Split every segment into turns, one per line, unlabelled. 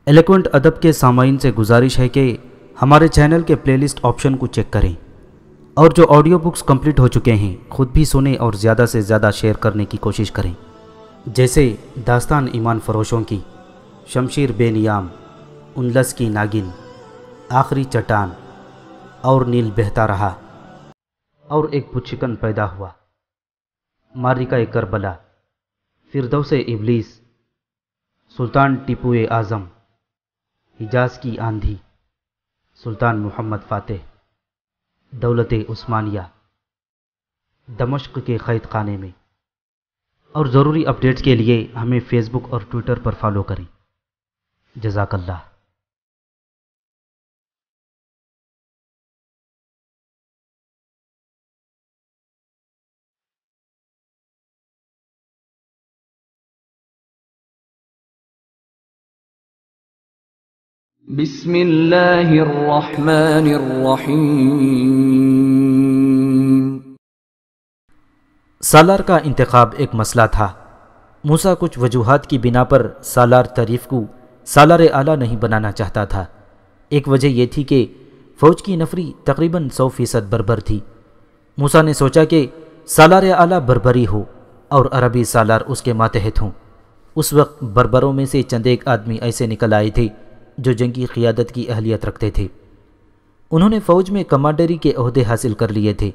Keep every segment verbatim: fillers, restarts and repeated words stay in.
ایلیکوینٹ ادب کے سامعین سے گزارش ہے کہ ہمارے چینل کے پلے لسٹ آپشن کو چیک کریں اور جو آڈیو بکس کمپلیٹ ہو چکے ہیں خود بھی سنیں اور زیادہ سے زیادہ شیئر کرنے کی کوشش کریں، جیسے داستان ایمان فروشوں کی، شمشیر بے نیام، انلس کی ناگن، آخری چٹان اور نیل بہتا رہا اور ایک پچھکن پیدا ہوا، مارکہ کربلا، فردوس ابلیس، سلطان ٹیپو اعظم، حجاز کی آندھی، سلطان محمد فاتح، دولت عثمانیہ، دمشق کے قید خانے میں۔ اور ضروری اپڈیٹس کے لیے ہمیں فیس بک اور ٹویٹر پر فالو کریں۔ جزاک اللہ۔
بسم اللہ الرحمن الرحیم۔
سالار کا انتخاب ایک مسئلہ تھا۔ موسیٰ کچھ وجوہات کی بنا پر سالار طریف کو سالار اعلیٰ نہیں بنانا چاہتا تھا۔ ایک وجہ یہ تھی کہ فوج کی نفری تقریباً سو فیصد بربر تھی۔ موسیٰ نے سوچا کہ سالار اعلیٰ بربری ہو اور عربی سالار اس کے ماتحت ہوں۔ اس وقت بربروں میں سے چند ایک آدمی ایسے نکل آئے تھے جو جنگی قیادت کی اہلیت رکھتے تھے۔ انہوں نے فوج میں کمانڈری کے عہدے حاصل کر لیے تھے۔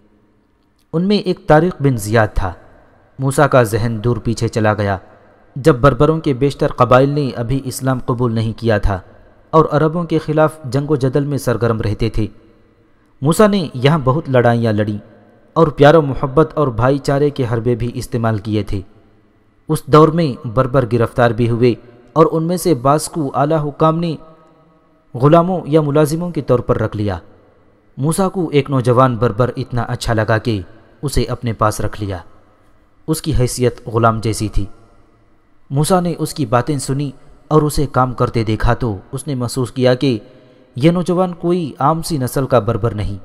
ان میں ایک طارق بن زیاد تھا۔ موسیٰ کا ذہن دور پیچھے چلا گیا جب بربروں کے بیشتر قبائل نے ابھی اسلام قبول نہیں کیا تھا اور عربوں کے خلاف جنگ و جدل میں سرگرم رہتے تھے۔ موسیٰ نے یہاں بہت لڑائیاں لڑیں اور پیار و محبت اور بھائی چارے کے حربے بھی استعمال کیے تھے۔ اس دور میں بربر گرفتار بھی ہوئے اور ان میں سے بعض کو اعلیٰ حکام نے غلاموں یا ملازموں کے طور پر رکھ لیا۔ موسیٰ کو ایک نوجوان بربر اتنا اچھا لگا کہ اسے اپنے پاس رکھ لیا۔ اس کی حیثیت غلام جیسی تھی۔ موسیٰ نے اس کی باتیں سنی اور اسے کام کرتے دیکھا تو اس نے محسوس کیا کہ یہ نوجوان کوئی عام سی نسل کا بربر نہیں۔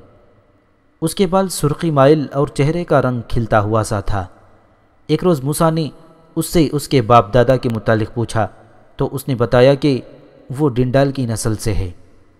اس کے بال سرخی مائل اور چہرے کا رنگ کھلتا ہوا سا تھا۔ ایک روز موسیٰ نے اس سے اس کے باپ دادا کے متعلق پوچھا تو اس نے بتایا کہ وہ ڈنڈال کی نسل سے ہے۔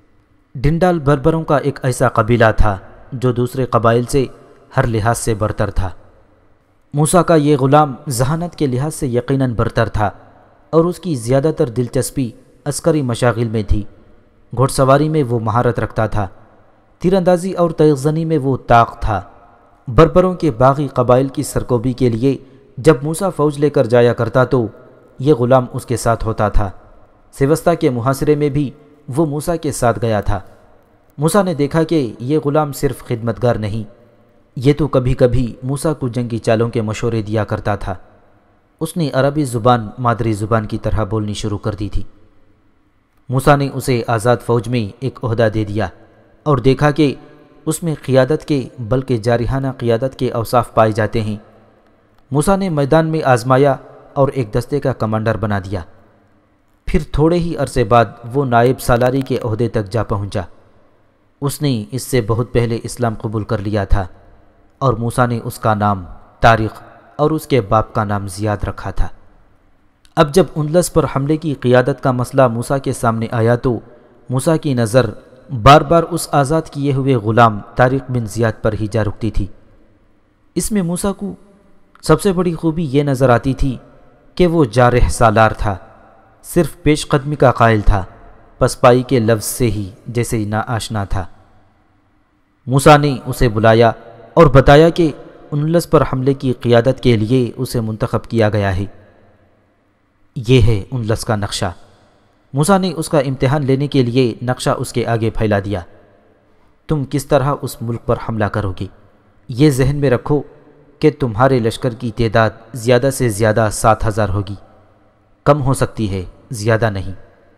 ڈنڈال بربروں کا ایک ایسا قبیلہ تھا جو دوسرے قبائل سے ہر لحاظ سے برتر تھا۔ موسیٰ کا یہ غلام ذہانت کے لحاظ سے یقیناً برتر تھا اور اس کی زیادہ تر دلچسپی عسکری مشاغل میں تھی۔ گھوڑ سواری میں وہ مہارت رکھتا تھا، تیر اندازی اور تیغ زنی میں وہ طاق تھا۔ بربروں کے باغی قبائل کی سرکوبی کے لیے جب موسیٰ فوج لے کر جایا کرتا تو یہ غلام اس کے ساتھ ہوتا تھا۔ سیوستہ کے محاصرے میں بھی وہ موسیٰ کے ساتھ گیا تھا۔ موسیٰ نے دیکھا کہ یہ غلام صرف خدمتگار نہیں، یہ تو کبھی کبھی موسیٰ کو جنگی چالوں کے مشورے دیا کرتا تھا۔ اس نے عربی زبان مادری زبان کی طرح بولنی شروع کر دی تھی۔ موسیٰ نے اسے آزاد فوج میں ایک عہدہ دے دیا اور دیکھا کہ اس میں قیادت کے بلکہ جارحانہ قیادت کے اوصاف پائے جاتے ہیں۔ موسیٰ نے میدان میں آزمایا اور ایک دستے کا کمانڈر بنا دیا۔ پھر تھوڑے ہی عرصے بعد وہ نائب سالاری کے عہدے تک جا پہنچا۔ اس نے اس سے بہت پہلے اسلام قبول کر لیا تھا اور موسیٰ نے اس کا نام طارق اور اس کے باپ کا نام زیاد رکھا تھا۔ اب جب انلس پر حملے کی قیادت کا مسئلہ موسیٰ کے سامنے آیا تو موسیٰ کی نظر بار بار اس آزاد کیے ہوئے غلام طارق بن زیاد پر ہی جا رکتی تھی۔ اس میں موسیٰ کو سب سے بڑی خوبی یہ نظر آتی تھی کہ وہ جارح سالار تھا، صرف پیش قدمی کا قائل تھا، پسپائی کے لفظ سے ہی جیسے نا آشنا تھا۔ موسیٰ نے اسے بلایا اور بتایا کہ انلس پر حملے کی قیادت کے لیے اسے منتخب کیا گیا ہے۔ یہ ہے انلس کا نقشہ۔ موسیٰ نے اس کا امتحان لینے کے لیے نقشہ اس کے آگے پھیلا دیا۔ تم کس طرح اس ملک پر حملہ کرو گے؟ یہ ذہن میں رکھو کہ تمہارے لشکر کی تعداد زیادہ سے زیادہ سات ہزار ہوگی، کم ہو سکتی ہے، زیادہ نہیں۔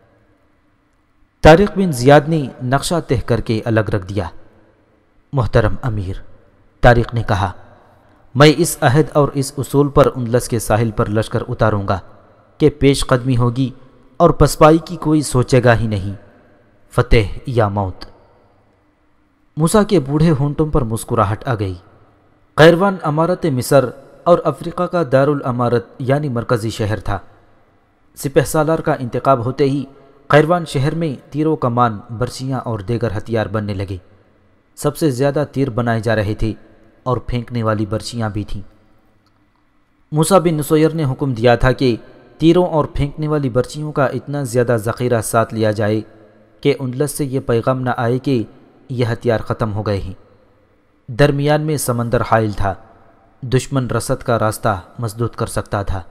طارق بن زیاد نے نقشہ طے کر کے الگ رکھ دیا۔ محترم امیر، طارق نے کہا، میں اس عہد اور اس اصول پر انلس کے ساحل پر لشکر اتاروں گا کہ پیش قدمی ہوگی اور پسپائی کی کوئی سوچے گا ہی نہیں، فتح یا موت۔ موسیٰ کے بوڑھے ہونٹوں پر مسکراہٹ آ گئی۔ قیروان امارت مصر اور افریقہ کا دارالامارت یعنی مرکزی شہر تھا۔ سپہ سالار کا انتخاب ہوتے ہی قیروان شہر میں تیروں کمان، برچیاں اور دیگر ہتھیار بننے لگے۔ سب سے زیادہ تیر بنائے جا رہے تھے اور پھینکنے والی برچیاں بھی تھیں۔ موسیٰ بن نصیر نے حکم دیا تھا کہ تیروں اور پھینکنے والی برچیوں کا اتنا زیادہ ذخیرہ ساتھ لیا جائے کہ اندلس سے یہ پیغام نہ آئے کہ یہ ہتھیار ختم ہو گئے ہیں۔ درمیان میں سمندر حائل تھا، دشمن رسد کا راستہ مسدود کر سکتا تھا۔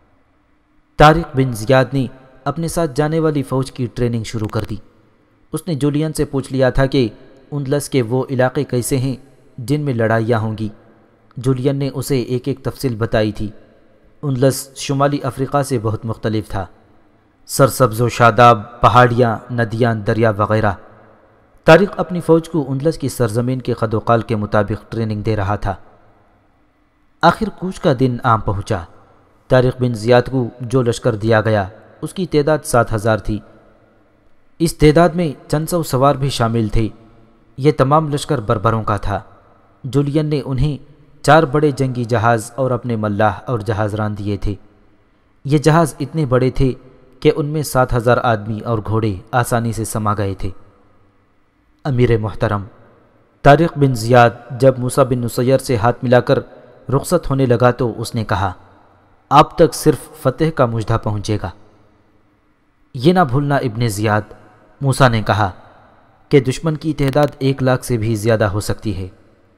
طارق بن زیاد نے اپنے ساتھ جانے والی فوج کی ٹریننگ شروع کر دی۔ اس نے جولین سے پوچھ لیا تھا کہ اندلس کے وہ علاقے کیسے ہیں جن میں لڑائیاں ہوں گی۔ جولین نے اسے ایک ایک تفصیل بتائی تھی۔ اندلس شمالی افریقہ سے بہت مختلف تھا، سرسبز و شاداب پہاڑیاں، ندیاں، دریا وغیرہ۔ طارق اپنی فوج کو اندلس کی سرزمین کے قد و قال کے مطابق ٹریننگ دے رہا تھا۔ آخر کوچ کا دن آ پہنچا۔ طارق بن زیاد کو جو لشکر دیا گیا اس کی تعداد سات ہزار تھی۔ اس تعداد میں چند سو سوار بھی شامل تھے۔ یہ تمام لشکر بربروں کا تھا۔ جولین نے انہیں چار بڑے جنگی جہاز اور اپنے ملاح اور جہاز ران دیے تھے۔ یہ جہاز اتنے بڑے تھے کہ ان میں سات ہزار آدمی اور گھوڑے آسانی سے سما گئے تھے۔ امیر محترم، طارق بن زیاد جب موسیٰ بن نصیر سے ہاتھ ملا کر رخصت ہونے لگا تو اس نے کہا، آپ تک صرف فتح کا مژدہ پہنچے گا۔ یہ نہ بھولنا ابن زیاد، موسیٰ نے کہا کہ دشمن کی تعداد ایک لاکھ سے بھی زیادہ ہو سکتی ہے۔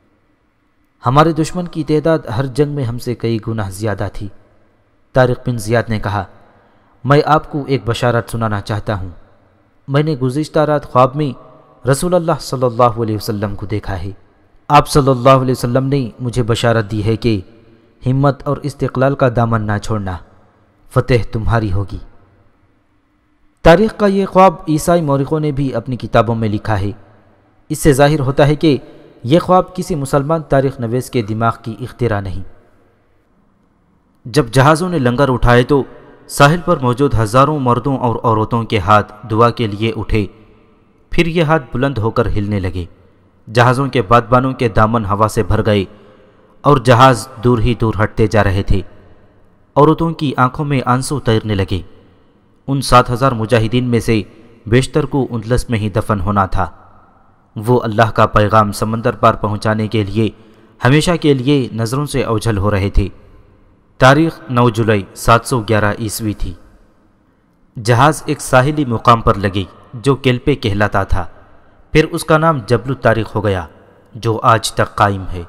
ہمارے دشمن کی تعداد ہر جنگ میں ہم سے کئی گنا زیادہ تھی۔ طارق بن زیاد نے کہا، میں آپ کو ایک بشارت سنانا چاہتا ہوں۔ میں نے گزشتہ رات خواب میں رسول اللہ صلی اللہ علیہ وسلم کو دیکھا ہے۔ آپ صلی اللہ علیہ وسلم نے مجھے بشارت دی ہے کہ ہمت اور استقلال کا دامن نہ چھوڑنا، فتح تمہاری ہوگی۔ تاریخ کا یہ خواب عیسائی مورخوں نے بھی اپنی کتابوں میں لکھا ہے۔ اس سے ظاہر ہوتا ہے کہ یہ خواب کسی مسلمان تاریخ نویس کے دماغ کی اختراع نہیں۔ جب جہازوں نے لنگر اٹھائے تو ساحل پر موجود ہزاروں مردوں اور عورتوں کے ہاتھ دعا کے لیے اٹھے، پھر یہ ہاتھ بلند ہو کر ہلنے لگے۔ جہازوں کے بادبانوں کے دامن ہوا سے بھر گئے اور جہاز دور ہی دور ہٹتے جا رہے تھے۔ عورتوں کی آنکھوں میں آنسو تیرنے لگے۔ ان سات ہزار مجاہدین میں سے بیشتر کو اندلس میں ہی دفن ہونا تھا۔ وہ اللہ کا پیغام سمندر پار پہنچانے کے لیے ہمیشہ کے لیے نظروں سے اوجھل ہو رہے تھے۔ تاریخ نو جولائی سات سو گیارہ عیسوی تھی۔ جہاز ایک ساحلی مقام پر لگی جو کیلپے کہلاتا تھا، پھر اس کا نام جبل طارق ہو گیا جو آج تک قائم ہے۔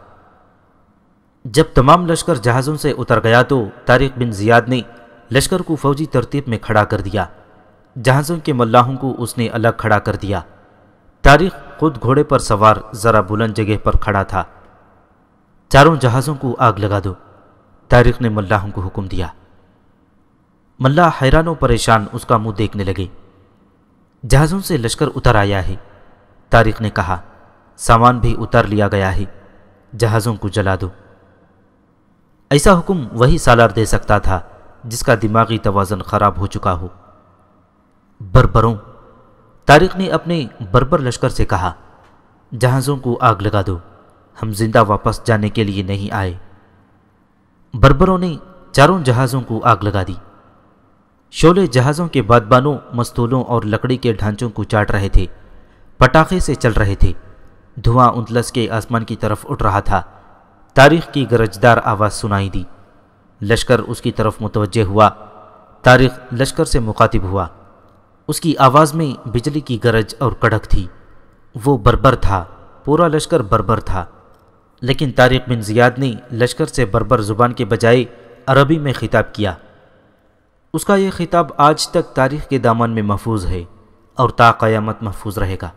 جب تمام لشکر جہازوں سے اتر گیا تو طارق بن زیاد نے لشکر کو فوجی ترتیب میں کھڑا کر دیا۔ جہازوں کے ملاحوں کو اس نے الگ کھڑا کر دیا۔ طارق خود گھوڑے پر سوار ذرا بلند جگہ پر کھڑا تھا۔ چاروں جہازوں کو آگ لگا دو، طارق نے ملاحوں کو حکم دیا۔ ملاح حیران و پریشان اس کا منہ دیکھنے لگے۔ جہازوں سے لشکر اتر آیا ہے، طارق نے کہا، سامان بھی اتار لیا گیا ہے، جہازوں کو جلا دو۔ ایسا حکم وہی سالار دے سکتا تھا جس کا دماغی توازن خراب ہو چکا ہو۔ بربروں، طارق نے اپنے بربر لشکر سے کہا، جہازوں کو آگ لگا دو، ہم زندہ واپس جانے کے لیے نہیں آئے۔ بربروں نے چاروں جہازوں کو آگ لگا دی۔ شعلے جہازوں کے بادبانوں، مستولوں اور لکڑی کے ڈھانچوں کو چاٹ رہے تھے، پٹاخے سے چل رہے تھے۔ دھواں اندلس کے آسمان کی طرف اٹھ رہا تھا۔ طارق کی گرجدار آواز سنائی دی۔ لشکر اس کی طرف متوجہ ہوا۔ طارق لشکر سے مخاطب ہوا۔ اس کی آواز میں بجلی کی گرج اور کڑک تھی۔ وہ بربر تھا، پورا لشکر بربر تھا، لیکن طارق بن زیاد نے لشکر سے بربر زبان کے بجائے عربی میں خطاب کیا۔ اس کا یہ خطاب آج تک تاریخ کے دامن میں محفوظ ہے اور تا قیامت محفوظ رہے گا۔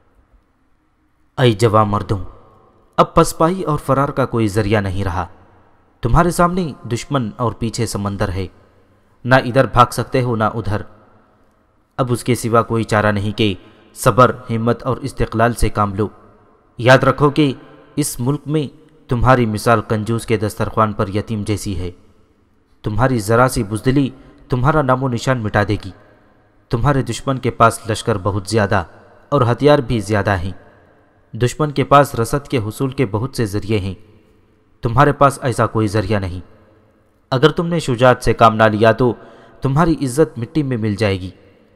اے جوان مردوں، اب پسپائی اور فرار کا کوئی ذریعہ نہیں رہا۔ تمہارے سامنے دشمن اور پیچھے سمندر ہے، نہ ادھر بھاگ سکتے ہو نہ ادھر۔ اب اس کے سوا کوئی چارہ نہیں کہ صبر، ہمت اور استقلال سے کام لو۔ یاد رکھو کہ اس ملک میں تمہاری مثال کنجوس کے دسترخوان پر یتیم جیسی ہے۔ تمہاری ذرا سی بزدلی تمہارا نام و نشان مٹا دے گی۔ تمہارے دشمن کے پاس لشکر بہت زیادہ اور ہتھیار بھی زیادہ ہیں۔ دشمن کے پاس رسد کے حصول کے بہت سے ذریعے ہیں، تمہارے پاس ایسا کوئی ذریعہ نہیں۔ اگر تم نے شجاعت سے کام نہ لیا تو تمہاری عزت مٹی میں مل جائے گی۔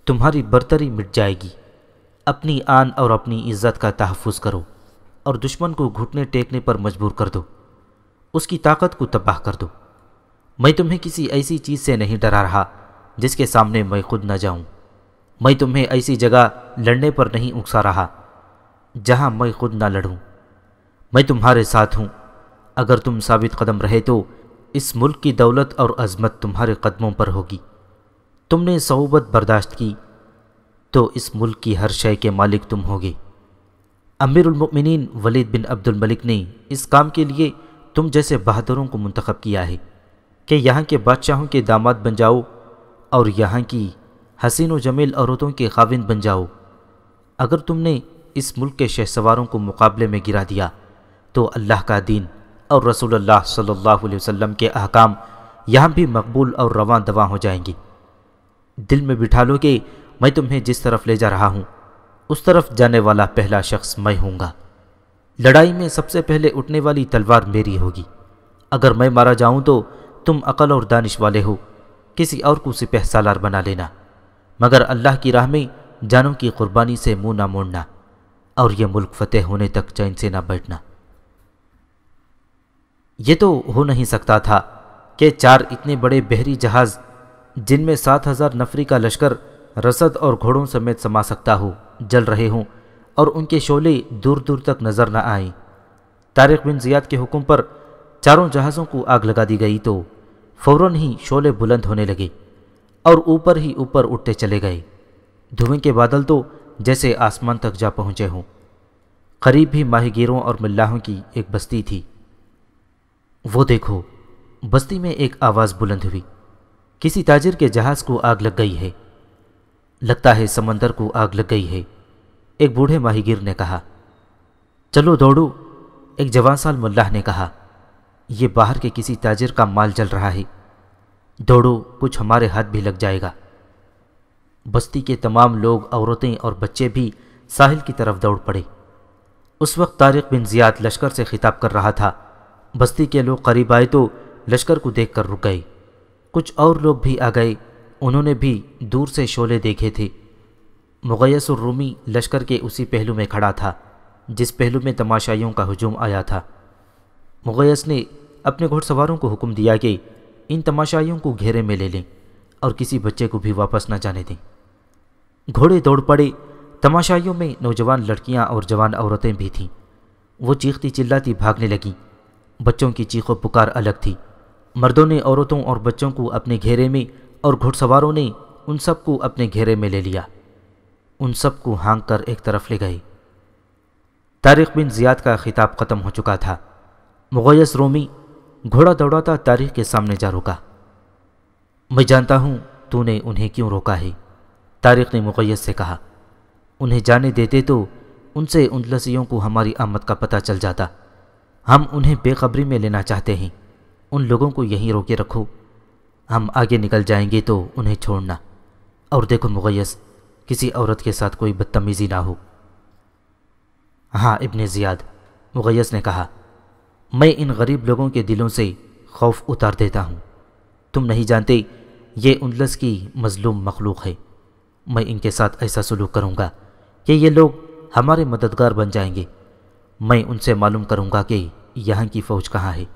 تمہاری برتری مٹ جائے گی۔ اپنی آن اور اپنی عزت کا تحفظ کرو اور دشمن کو گھٹنے ٹیکنے پر مجبور کر دو، اس کی طاقت کو تباہ کر دو۔ میں تمہیں کسی ایسی چیز سے نہیں ڈرا رہا جس کے سامنے میں خود نہ جاؤں۔ میں تمہیں ایسی جگہ لڑنے پر نہیں اکسا رہا جہاں میں خود نہ لڑوں۔ میں تمہارے ساتھ ہوں۔ اگر تم ثابت قدم رہے تو اس ملک کی دولت اور عظمت تمہارے قدموں پر ہوگی۔ تم نے صعوبت برداشت کی تو اس ملک کی ہر شے کے مالک تم ہوگے۔ امیر المؤمنین ولید بن عبد الملک نے اس کام کے لیے تم جیسے بہادروں کو منتخب کیا ہے کہ یہاں کے بادشاہوں کے داماد بن جاؤ اور یہاں کی حسین و جمیل عورتوں کے خاوند بن جاؤ۔ اگر تم نے اس ملک کے شہسواروں کو مقابلے میں گرا دیا تو اللہ کا دین اور رسول اللہ صلی اللہ علیہ وسلم کے احکام یہاں بھی مقبول اور رواں دواں ہو جائیں گے۔ دل میں بٹھا لو کہ میں تمہیں جس طرف لے جا رہا ہوں اس طرف جانے والا پہلا شخص میں ہوں گا۔ لڑائی میں سب سے پہلے اٹھنے والی تلوار میری ہوگی۔ اگر میں مارا جاؤں تو تم عقل اور دانش والے ہو، کسی اور کو سپہ سالار بنا لینا، مگر اللہ کی راہ میں جانوں کی قربانی سے منہ نہ موڑنا اور یہ ملک فتح ہونے تک چین سے نہ بیٹھنا۔ یہ تو ہو نہیں سکتا تھا کہ چار اتنے بڑے بحری جہاز جن میں سات ہزار نفری کا لشکر رسد اور گھوڑوں سمیت سما سکتا ہو جل رہے ہوں اور ان کے شعلے دور دور تک نظر نہ آئیں۔ طارق بن زیاد کے حکم پر چاروں جہازوں کو آگ لگا دی گئی تو فوراً ہی شعلے بلند ہونے لگے اور اوپر ہی اوپر اٹھتے چلے گئے۔ دھوئیں کے بادل تو جیسے آسمان تک جا پہنچے ہوں۔ قریب ہی ماہی گیروں اور ملاحوں کی ایک بستی تھی۔ وہ دیکھو، بستی میں ایک آواز بلند ہوئی، کسی تاجر کے جہاز کو آگ لگ گئی ہے، لگتا ہے سمندر کو آگ لگ گئی ہے۔ ایک بوڑھے ماہی گیر نے کہا۔ چلو دوڑو، ایک جوان سال ملاح نے کہا، یہ باہر کے کسی تاجر کا مال جل رہا ہے، دوڑو، کچھ ہمارے ہاتھ بھی لگ جائے گا۔ بستی کے تمام لوگ، عورتیں اور بچے بھی ساحل کی طرف دوڑ پڑے۔ اس وقت طارق بن زیاد لشکر سے خطاب کر رہا تھا۔ بستی کے لوگ قریب آئے تو لشکر کو دیکھ کر رک گئے۔ کچھ اور لوگ بھی آ گئے، انہوں نے بھی دور سے شعلے دیکھے تھے۔ مغیث الرومی لشکر کے اسی پہلو میں کھڑا تھا جس پہلو میں تماشائیوں کا ہجوم آیا تھا۔ مغیث نے اپنے گھوڑ سواروں کو حکم دیا کہ ان تماشائیوں کو گھیرے میں لے لیں اور کسی بچے کو بھی واپس نہ جانے دیں۔ گھوڑے دوڑ پڑے۔ تماشائیوں میں نوجوان لڑکیاں اور جوان عورتیں بھی تھیں۔ وہ چیختی چلاتی بھاگنے لگیں۔ بچوں کی چیخ و پکار الگ تھی۔ مردوں نے عورتوں اور بچوں کو اپنے گھیرے میں اور گھڑ سواروں نے ان سب کو اپنے گھیرے میں لے لیا۔ ان سب کو ہانک کر ایک طرف لے گئے۔ طارق بن زیاد کا خطاب ختم ہو چکا تھا۔ مغیث رومی گھوڑا دوڑاتا طارق کے سامنے جا رکا۔ میں جانتا ہوں تو نے انہیں کیوں روکا ہے، طارق نے مغیث سے کہا۔ انہیں جانے دیتے تو ان سے اندلسیوں کو ہماری آمد کا پتہ چل جاتا۔ ہم انہیں بے خبری میں لینا چاہتے ہیں۔ ان لوگوں کو یہیں روکے رکھو، ہم آگے نکل جائیں گے تو انہیں چھوڑنا۔ اور دیکھو مغیث، کسی عورت کے ساتھ کوئی بدتمیزی نہ ہو۔ ہاں ابن زیاد، مغیث نے کہا، میں ان غریب لوگوں کے دلوں سے خوف اتار دیتا ہوں۔ تم نہیں جانتے یہ اندلس کی مظلوم مخلوق ہے۔ میں ان کے ساتھ ایسا سلوک کروں گا کہ یہ لوگ ہمارے مددگار بن جائیں گے۔ میں ان سے معلوم کروں گا کہ یہاں کی فوج کہاں ہے۔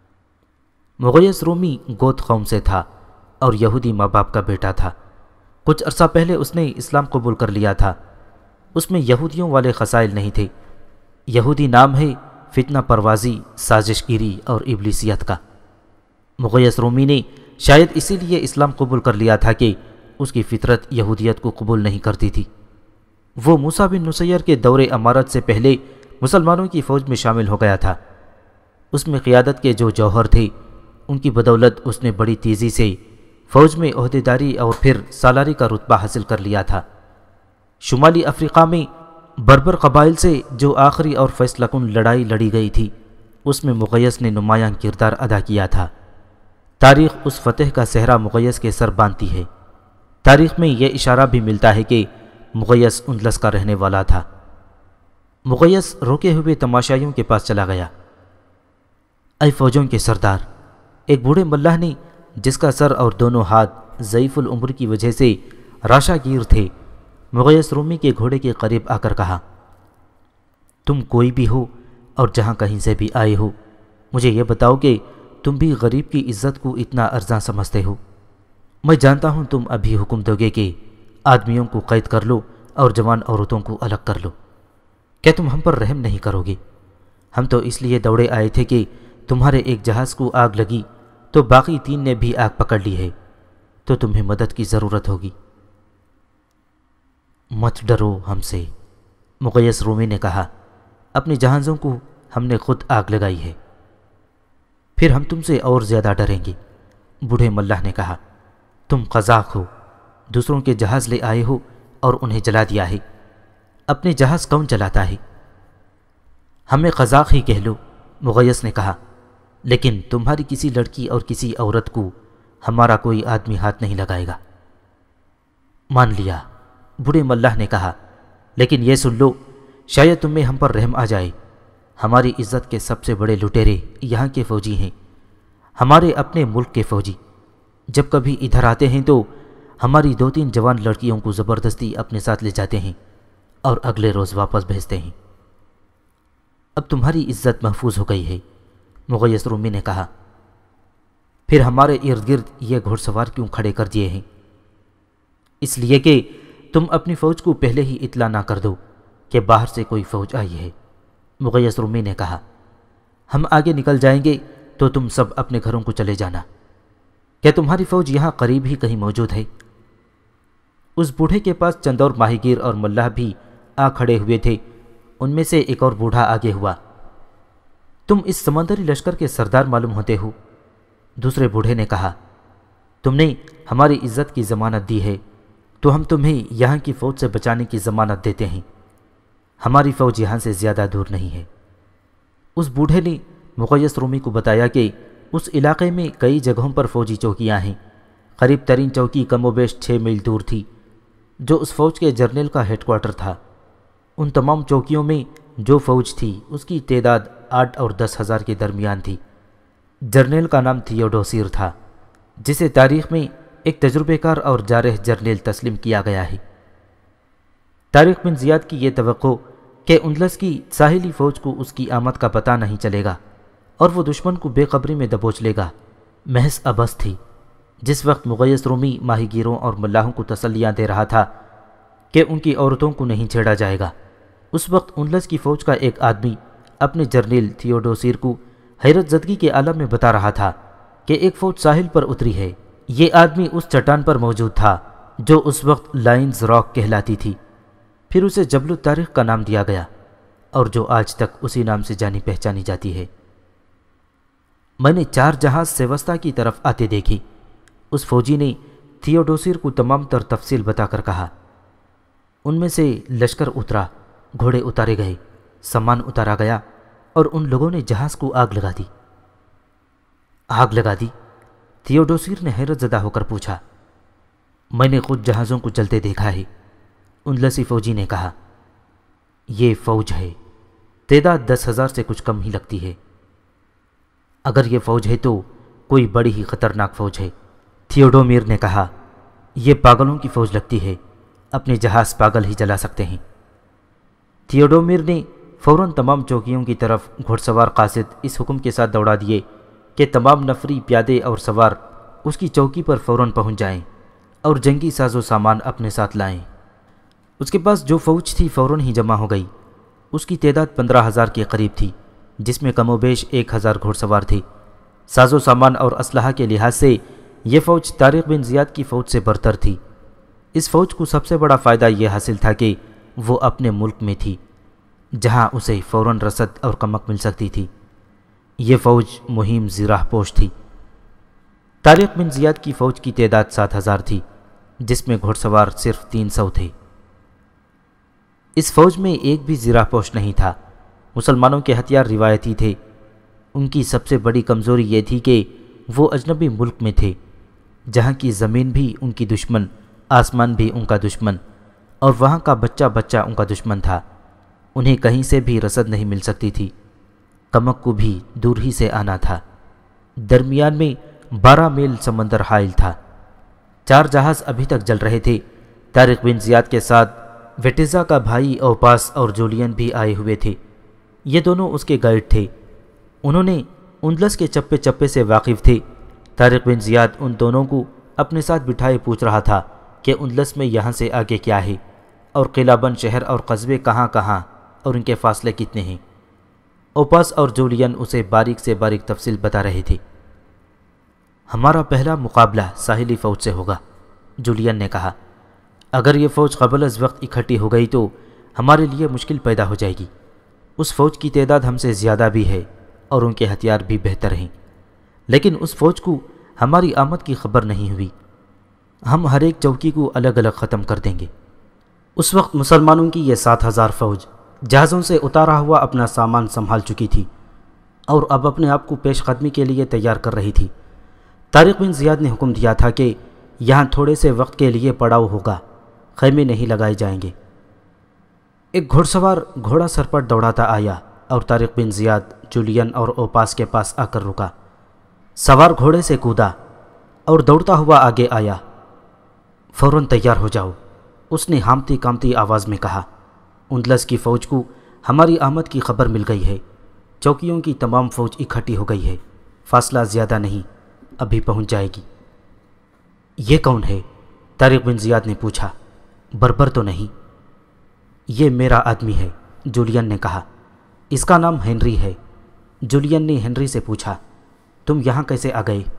مغیث رومی گوت قوم سے تھا اور یہودی ماں باپ کا بیٹا تھا۔ کچھ عرصہ پہلے اس نے اسلام قبول کر لیا تھا۔ اس میں یہودیوں والے خصائل نہیں تھے۔ یہودی نام ہے فتنہ پروازی، سازش گیری اور ابلیسیت کا۔ مغیث رومی نے شاید اسی لیے اسلام قبول کر لیا تھا کہ اس کی فطرت یہودیت کو قبول نہیں کرتی تھی۔ وہ موسیٰ بن نصیر کے دور امارت سے پہلے مسلمانوں کی فوج میں شامل ہو گیا تھا۔ اس میں قیادت کے جو جوہر تھے ان کی بدولت اس نے بڑی تیزی سے فوج میں عہدیداری اور پھر سالاری کا رتبہ حاصل کر لیا تھا۔ شمالی افریقہ میں بربر قبائل سے جو آخری اور فیصلہ کن لڑائی لڑی گئی تھی اس میں مغیث نے نمایاں کردار ادا کیا تھا۔ تاریخ اس فتح کا صحرا مغیث کے سر باندھتی ہے۔ تاریخ میں یہ اشارہ بھی ملتا ہے کہ مغیث اندلس کا رہنے والا تھا۔ مغیث روکے ہوئے تماشائیوں کے پاس چلا گیا۔ اے فوجوں کے سردار، ایک بوڑھے ملاح نے جس کا سر اور دونوں ہاتھ ضعیف العمر کی وجہ سے راشاگیر تھے، مغیث رومی کے گھوڑے کے قریب آ کر کہا، تم کوئی بھی ہو اور جہاں کہیں سے بھی آئے ہو، مجھے یہ بتاؤ کہ تم بھی غریب کی عزت کو اتنا ارزاں سمجھتے ہو؟ میں جانتا ہوں تم ابھی حکم دو گے کہ آدمیوں کو قید کر لو اور جوان عورتوں کو الگ کر لو۔ کیا تم ہم پر رحم نہیں کرو گے؟ ہم تو اس لیے دوڑے آئے تھے کہ تمہارے ایک جہاز کو آگ لگی تو باقی تین نے بھی آگ پکڑ لی ہے، تو تمہیں مدد کی ضرورت ہوگی۔ مت ڈرو ہم سے، مغیث رومی نے کہا، اپنے جہازوں کو ہم نے خود آگ لگائی ہے۔ پھر ہم تم سے اور زیادہ ڈریں گے، بوڑھے ملاح نے کہا، تم قزاق ہو، دوسروں کے جہاز لے آئے ہو اور انہیں جلا دیا ہے، اپنے جہاز کون چلاتا ہے؟ ہمیں قزاق ہی کہہ لو، مغیث نے کہا، لیکن تمہاری کسی لڑکی اور کسی عورت کو ہمارا کوئی آدمی ہاتھ نہیں لگائے گا۔ مان لیا، بوڑھے ملاح نے کہا، لیکن یہ سن لو، شاید تم میں ہم پر رحم آ جائے۔ ہماری عزت کے سب سے بڑے لٹیرے یہاں کے فوجی ہیں، ہمارے اپنے ملک کے فوجی۔ جب کبھی ادھر آتے ہیں تو ہماری دو تین جوان لڑکیوں کو زبردستی اپنے ساتھ لے جاتے ہیں اور اگلے روز واپس بھیجتے ہیں۔ اب تمہاری عزت محفوظ ہو گئی ہے، مغیث رومی نے کہا۔ پھر ہمارے ارد گرد یہ گھوڑ سوار کیوں کھڑے کر دیے ہیں؟ اس لیے کہ تم اپنی فوج کو پہلے ہی اطلاع نہ کر دو کہ باہر سے کوئی فوج آئی ہے، مغیث رومی نے کہا۔ ہم آگے نکل جائیں گے تو تم سب اپنے گھروں کو چلے جانا۔ کیا تمہاری فوج یہاں قریب ہی کہیں موجود ہے؟ اس بوڑھے کے پاس چند اور ماہی گیر اور ملاح بھی آ کھڑے ہوئے تھے۔ ان میں سے ایک اور بوڑھا آگے ہوا۔ تم اس سمندری لشکر کے سردار معلوم ہوتے ہو، دوسرے بوڑھے نے کہا۔ تم نے ہماری عزت کی ضمانت دی ہے تو ہم تمہیں یہاں کی فوج سے بچانے کی ضمانت دیتے ہیں۔ ہماری فوج یہاں سے زیادہ دور نہیں ہے۔ اس بوڑھے نے مغیث رومی کو بتایا کہ اس علاقے میں کئی جگہوں پر فوجی چوکیاں ہیں۔ قریب ترین چوکی کم و بیش چھ میل دور تھی، جو اس فوج کے جرنیل کا ہیڈ کوارٹر تھا۔ ان تمام چوکیوں میں جو فوج تھی اس کی تعداد آٹھ اور دس ہزار کے درمیان تھی۔ جرنیل کا نام تھیوڈوسیر تھا، جسے تاریخ میں ایک تجربے کار اور جارح جرنیل تسلیم کیا گیا ہے۔ طارق بن زیاد کی یہ توقع کہ اندلس کی ساحلی فوج کو اس کی آمد کا پتہ نہیں چلے گا اور وہ دشمن کو بے خبری میں دبوچ لے گا، محض عبث تھی۔ جس وقت مغیث رومی ماہی گیروں اور ملاحوں کو تسلیاں دے رہا تھا کہ ان کی عورتوں کو نہیں چھیڑا جائے گا، اس وقت اندلس کی فوج کا ایک آدمی اپنے جرنیل تھیوڈوسیر کو حیرت زدگی کے عالم میں بتا رہا تھا کہ ایک فوج ساحل پر اتری ہے۔ یہ آدمی اس چٹان پر موجود تھا جو اس وقت لائنز راک کہلاتی تھی، پھر اسے جبل الطارق کا نام دیا گیا اور جو آج تک اسی نام سے جانی پہچانی جاتی ہے۔ میں نے چار جہاز سیوستا کی طرف آتے دیکھی، اس فوجی نے تھیوڈوسیر کو تمام تر تفصیل بتا کر کہا۔ ان میں سے لشکر اترا، گھوڑے اتارے گئے، سامان اتارا گیا اور ان لوگوں نے جہاز کو آگ لگا دی۔ آگ لگا دی؟ تھیوڈوسیر نے حیرت زدہ ہو کر پوچھا۔ میں نے خود جہازوں کو جلتے دیکھا ہے، اندلسی فوجی نے کہا۔ یہ فوج ہے، تعداد دس ہزار سے کچھ کم ہی لگتی ہے۔ اگر یہ فوج ہے تو کوئی بڑی ہی خطرناک فوج ہے، تھیوڈومیر نے کہا۔ یہ پاگلوں کی فوج لگتی ہے، اپنے جہاز پاگل ہی جلا سکتے ہیں۔ تھیوڈومیر نے فوراً تمام چوکیوں کی طرف گھوڑ سوار قاصد اس حکم کے ساتھ دوڑا دیے کہ تمام نفری پیادے اور سوار اس کی چوکی پر فوراً پہنچ جائیں اور جنگی ساز و سامان اپنے ساتھ لائیں۔ اس کے پاس جو فوج تھی فوراً ہی جمع ہو گئی۔ اس کی تعداد پندرہ ہزار کے قریب تھی، جس میں کم و بیش ایک ہزار گھوڑ سوار تھے۔ ساز و سامان اور اسلحہ کے لحاظ سے یہ فوج طارق بن زیاد کی فوج سے برتر تھی۔ اس فوج کو سب سے بڑا فائدہ یہ حاصل تھا کہ وہ اپنے ملک میں تھی، جہاں اسے فوراً رسد اور کمک مل سکتی تھی۔ یہ فوج مہم زیرہ پوش تھی۔ طارق بن زیاد کی فوج کی تعداد سات ہزار تھی، جس میں گھوڑ سوار صرف تین سو تھے۔ اس فوج میں ایک بھی زیرہ پوش نہیں تھا۔ مسلمانوں کے ہتھیار روایتی تھے۔ ان کی سب سے بڑی کمزوری یہ تھی کہ وہ اجنبی ملک میں تھے، جہاں کی زمین بھی ان کی دشمن، آسمان بھی ان کا دشمن، اور وہاں کا بچہ بچہ ان کا دشمن تھا۔ انہیں کہیں سے بھی رسد نہیں مل سکتی تھی، کمک کو بھی دور ہی سے آنا تھا۔ درمیان میں بارہ میل سمندر حائل تھا۔ چار جہاز ابھی تک جل رہے تھے، طارق بن زیاد کے ساتھ ویٹیزا کا بھائی اوپاس اور جولین بھی آئے ہوئے تھے۔ یہ دونوں اس کے گائیڈ تھے۔ انہوں نے اندلس کے چپے چپے سے واقف تھے۔ طارق بن زیاد ان دونوں کو اپنے ساتھ بٹھائے پوچھ رہا تھا کہ اندلس میں یہاں سے آگے کیا ہے اور قلعہ بند شہر اور قصبے کہاں کہاں اور ان کے فاصلے کتنے ہیں۔ اوپاس اور جولین اسے باریک سے باریک تفصیل بتا رہے تھے۔ ہمارا پہلا مقابلہ ساحلی فوج سے ہوگا، جولین نے کہا۔ اگر یہ فوج قبل از وقت اکٹھی ہو گئی تو ہمارے لیے مشکل پیدا ہو جائے گی۔ اس فوج کی تعداد ہم سے زیادہ بھی ہے اور ان کے ہتھیار بھی بہتر ہیں، لیکن اس فوج کو ہماری آمد کی خبر نہیں ہوئی۔ ہم ہر ایک چوکی کو الگ الگ ختم کر دیں گے۔ اس وقت مسلمانوں کی یہ سات ہزار فوج جہازوں سے اتارا ہوا اپنا سامان سنبھال چکی تھی اور اب اپنے آپ کو پیش قدمی کے لیے تیار کر رہی تھی۔ طارق بن زیاد نے حکم دیا تھا کہ یہاں تھوڑے سے وقت کے لیے پڑاؤ ہوگا، خیمے نہیں لگائے جائیں گے۔ ایک گھوڑ سوار گھوڑا سر پر دوڑاتا آیا اور طارق بن زیاد، جولین اور اوپاس کے پاس آ کر رکا۔ سوار گھوڑے سے کودا اور دوڑتا ہوا آگے آیا۔ فوراً تیار ہو جاؤ، اس نے ہامتی کامتی آواز میں کہا۔ اندلس کی فوج کو ہماری آمد کی خبر مل گئی ہے۔ چوکیوں کی تمام فوج اکٹھی ہو گئی ہے، فاصلہ زیادہ نہیں، ابھی پہنچ جائے گی۔ یہ کون ہے؟ طارق بن زیاد نے پوچھا۔ بربر تو نہیں؟ یہ میرا آدمی ہے، جولین نے کہا۔ اس کا نام ہنری ہے۔ جولین نے ہنری سے پوچھا، تم یہاں کیسے آ گئے؟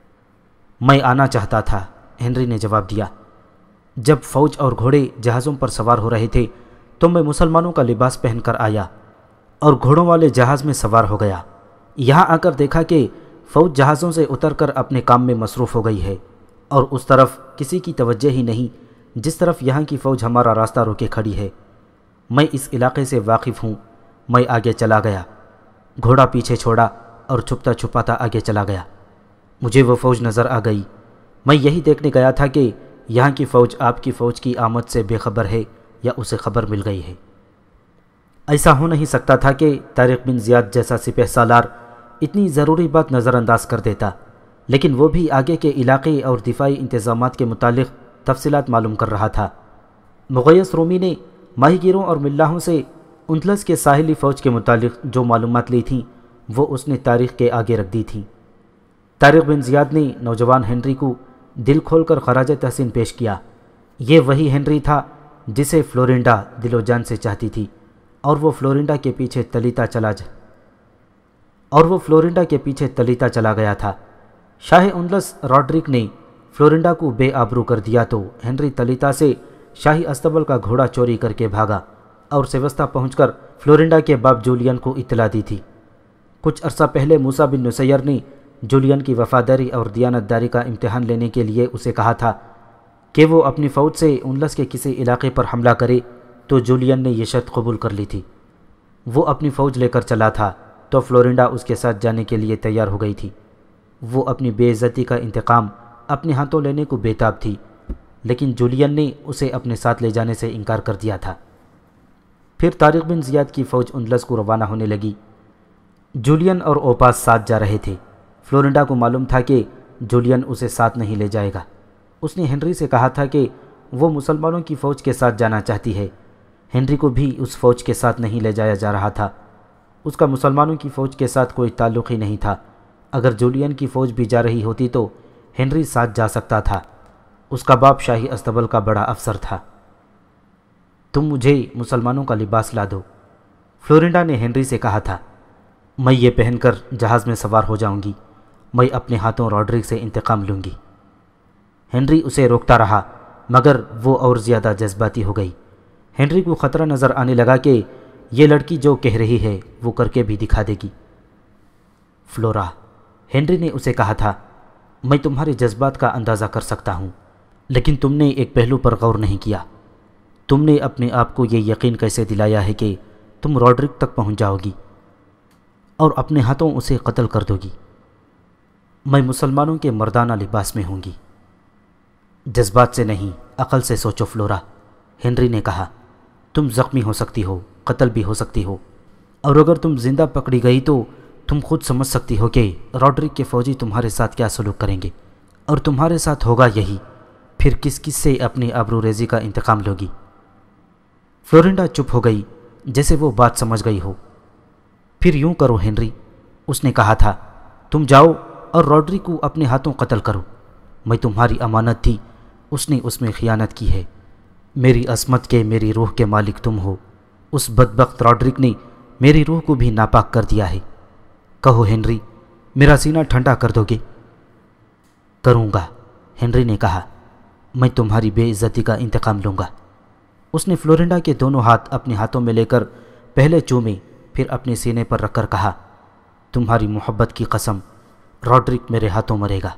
میں آنا چاہتا تھا، ہنری نے جواب دیا۔ جب فوج اور گھوڑے جہازوں پر سوار ہو رہے تھے تو میں مسلمانوں کا لباس پہن کر آیا اور گھوڑوں والے جہاز میں سوار ہو گیا۔ یہاں آ کر دیکھا کہ فوج جہازوں سے اتر کر اپنے کام میں مصروف ہو گئی ہے اور اس طرف کسی کی توجہ ہی نہیں جس طرف یہاں کی فوج ہمارا راستہ روکے کھڑی ہے۔ میں اس علاقے سے واقف ہوں، میں آگے چلا گیا، گھوڑا پیچھے چھوڑا اور چھپتا چھپاتا آگے چلا گیا۔ مجھے وہ فوج نظر آ گئی۔ میں یہی دیکھنے گیا تھا کہ یہاں کی فوج آپ کی فوج کی آمد سے بے خبر ہے یا اسے خبر مل گئی ہے۔ ایسا ہو نہیں سکتا تھا کہ طارق بن زیاد جیسا سپہ سالار اتنی ضروری بات نظر انداز کر دیتا، لیکن وہ بھی آگے کے علاقے اور دفاعی انتظامات کے متعلق تفصیلات معلوم کر رہا تھا۔ مغیث رومی نے ماہی گیروں اور ملاحوں سے اندلس کے ساحلی فوج کے متعلق جو معلومات لی تھیں وہ اس نے تاریخ کے آگے رکھ دی تھیں۔ طارق بن زیاد نے نوجوان ہنری کو دل کھول کر خراج تحسین پیش کیا۔ یہ وہی ہنری تھا جسے فلورنڈا دل و جان سے چاہتی تھی اور وہ فلورنڈا کے پیچھے تلیتا چلا جا اور وہ فلورنڈا کے پیچھے تلیتا چلا گیا تھا۔ شاہ اندلس راڈرک نے فلورنڈا کو بے آبرو کر دیا تو ہنری تلیتا سے شاہی استبل کا گھوڑا چوری کر کے بھاگا اور سیوستا پہنچ کر فلورنڈا کے باپ جولین کو اطلاع دی تھی۔ کچھ عرصہ پہلے موسا بن نسیر نے جولین کی وفاداری اور دیانت داری کا امتحان لینے کے لیے اسے کہا تھا کہ وہ اپنی فوج سے اندلس کے کسی علاقے پر حملہ کرے تو جولین نے یہ شرط قبول کر لی تھی۔ وہ اپنی فوج لے کر چلا تھا تو فلورنڈا اس کے ساتھ جانے کے لیے تیار ہو گئی تھی۔ وہ اپنی بے عزتی کا انتقام اپنے ہاتھوں لینے کو بےتاب تھی، لیکن جولین نے اسے اپنے ساتھ لے جانے سے انکار کر دیا تھا۔ پھر طارق بن زیاد کی فوج اندلس کو روانہ ہونے لگی۔ جولین اور اوپاس ساتھ جا رہے تھے۔ فلورنڈا کو معلوم تھا کہ جولین اسے ساتھ نہیں لے جائے گا۔ اس نے ہنری سے کہا تھا کہ وہ مسلمانوں کی فوج کے ساتھ جانا چاہتی ہے۔ ہنری کو بھی اس فوج کے ساتھ نہیں لے جایا جا رہا تھا۔ اس کا مسلمانوں کی فوج کے ساتھ کوئی تعلق ہی نہیں تھا۔ اگر جولین کی فوج بھی جا رہی ہوتی تو ہنری ساتھ جا سکتا تھا۔ اس کا باپ شاہی استبل کا بڑا افسر تھا۔ تم مجھے مسلمانوں کا لباس لا دو، فلورنڈا نے ہنری سے کہا تھا۔ میں یہ پہن کر جہاز میں سوار ہو جاؤں گی۔ میں اپنے ہاتھوں راڈرک سے انتقام لوں گی۔ ہنری اسے روکتا رہا مگر وہ اور زیادہ جذباتی ہو گئی۔ ہنری کو خطرہ نظر آنے لگا کہ یہ لڑکی جو کہہ رہی ہے وہ کر کے بھی دکھا دے گی۔ فلورا، ہنری نے اسے کہا تھا، میں تمہارے جذبات کا اندازہ کر سکتا ہوں، لیکن تم نے ایک پہلو پر غور نہیں کیا۔ تم نے اپنے آپ کو یہ یقین کیسے دلایا ہے کہ تم راڈرک تک پہنچ جاؤ گی اور اپنے ہاتھوں اسے قتل کر دو گی؟ میں مسلمانوں کے مردانہ لباس میں ہوں گی۔ جذبات سے نہیں، عقل سے سوچو فلورا، ہنری نے کہا۔ تم زخمی ہو سکتی ہو، قتل بھی ہو سکتی ہو، اور اگر تم زندہ پکڑی گئی تو تم خود سمجھ سکتی ہو کہ راڈرک کے فوجی تمہارے ساتھ کیا سلوک کریں گے، اور تمہارے ساتھ ہوگا یہی۔ پھر کس کس سے اپنی آبرو ریزی کا انتقام لوگی؟ فلورنڈا چپ ہو گئی جیسے وہ بات سمجھ گئی ہو۔ پھر یوں کرو ہنری، اس نے کہا تھا، تم جاؤ اور روڈری کو اپنے ہاتھوں قتل کرو۔ میں تمہاری امانت تھی، اس نے اس میں خیانت کی ہے۔ میری عصمت کے، میری روح کے مالک تم ہو۔ اس بدبخت روڈرک نے میری روح کو بھی ناپاک کر دیا ہے۔ کہو ہنری، میرا سینہ ٹھنڈا کر دو گے؟ کروں گا، ہنری نے کہا، میں تمہاری بے عزتی کا انتقام لوں گا۔ اس نے فلورنڈا کے دونوں ہاتھ اپنے ہاتھوں میں لے کر پہلے چومے، پھر اپنے سینے پر رکھ کر کہا، تمہاری محبت کی قسم، روڈرک میرے ہاتھوں مرے گا۔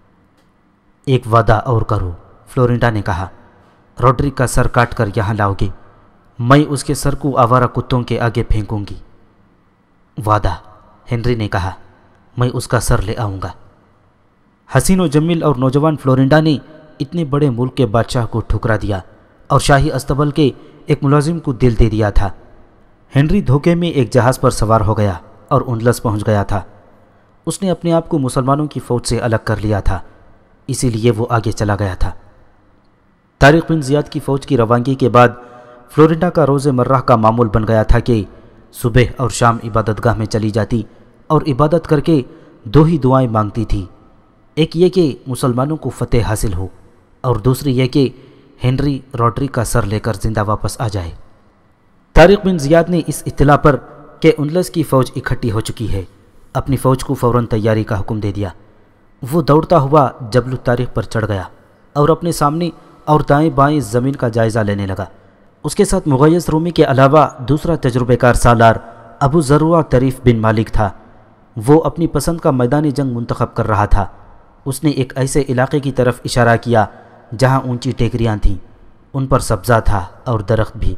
ایک وعدہ اور کرو، فلورنڈا نے کہا، روڈرک کا سر کاٹ کر یہاں لاؤ گے، میں اس کے سر کو آوارہ کتوں کے آگے پھینکوں گی۔ وعدہ، ہنری نے کہا، میں اس کا سر لے آؤں گا۔ حسین و جمیل اور نوجوان فلورنڈا نے اتنے بڑے ملک کے بادشاہ کو ٹھکرا دیا اور شاہی استبل کے ایک ملازم کو دل دے دیا تھا۔ ہنری دھوکے میں ایک جہاز پر سوار ہو گیا اور اندلس پہنچ گیا تھا۔ اس نے اپنے آپ کو مسلمانوں کی فوج سے الگ کر لیا تھا، اسی لیے وہ آگے چلا گیا تھا۔ طارق بن زیاد کی فوج کی روانگی کے بعد فلورنڈا کا روز مرہ کا معمول بن گیا تھا کہ صبح اور شام عبادت گاہ میں چلی جاتی اور عبادت کر کے دو ہی دعائیں مانگتی تھی، ایک یہ کہ مسلمانوں کو فتح حاصل ہو، اور دوسری یہ کہ ہنری روڈری کا سر لے کر زندہ واپس آ جائے۔ طارق بن زیاد نے اس اطلاع پر کہ اندلس کی فوج اکٹھی ہو چکی ہے، اپنی فوج کو فوراً تیاری کا حکم دے دیا۔ وہ دوڑتا ہوا جبل طارق پر چڑھ گیا اور اپنے سامنے اور دائیں بائیں زمین کا جائزہ لینے لگا۔ اس کے ساتھ مغیث رومی کے علاوہ دوسرا تجربہ کار سالار ابو ذروہ طریف بن مالک تھا۔ وہ اپنی پسند کا میدان جنگ منتخب کر رہا تھا۔ اس نے ایک ایسے علاقے کی طرف اشارہ کیا جہاں اونچی ٹیکریاں تھیں، ان پر سبزہ تھا اور درخت بھی۔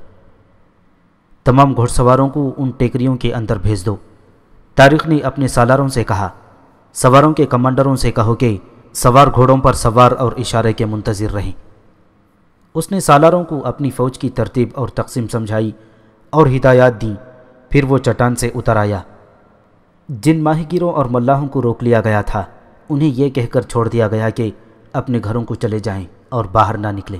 تمام گھوڑ سواروں کو ان ٹیکریوں کے اندر بھیج دو۔ طارق نے اپنے سالاروں سے کہا، سواروں کے کمانڈروں سے کہو کہ سوار گھوڑوں پر سوار اور اشارے کے منتظر رہیں۔ اس نے سالاروں کو اپنی فوج کی ترتیب اور تقسیم سمجھائی اور ہدایات دیں، پھر وہ چٹان سے اتر آیا۔ جن ماہی گیروں اور ملاحوں کو روک لیا گیا تھا انہیں یہ کہہ کر چھوڑ دیا گیا کہ اپنے گھروں کو چلے جائیں اور باہر نہ نکلیں۔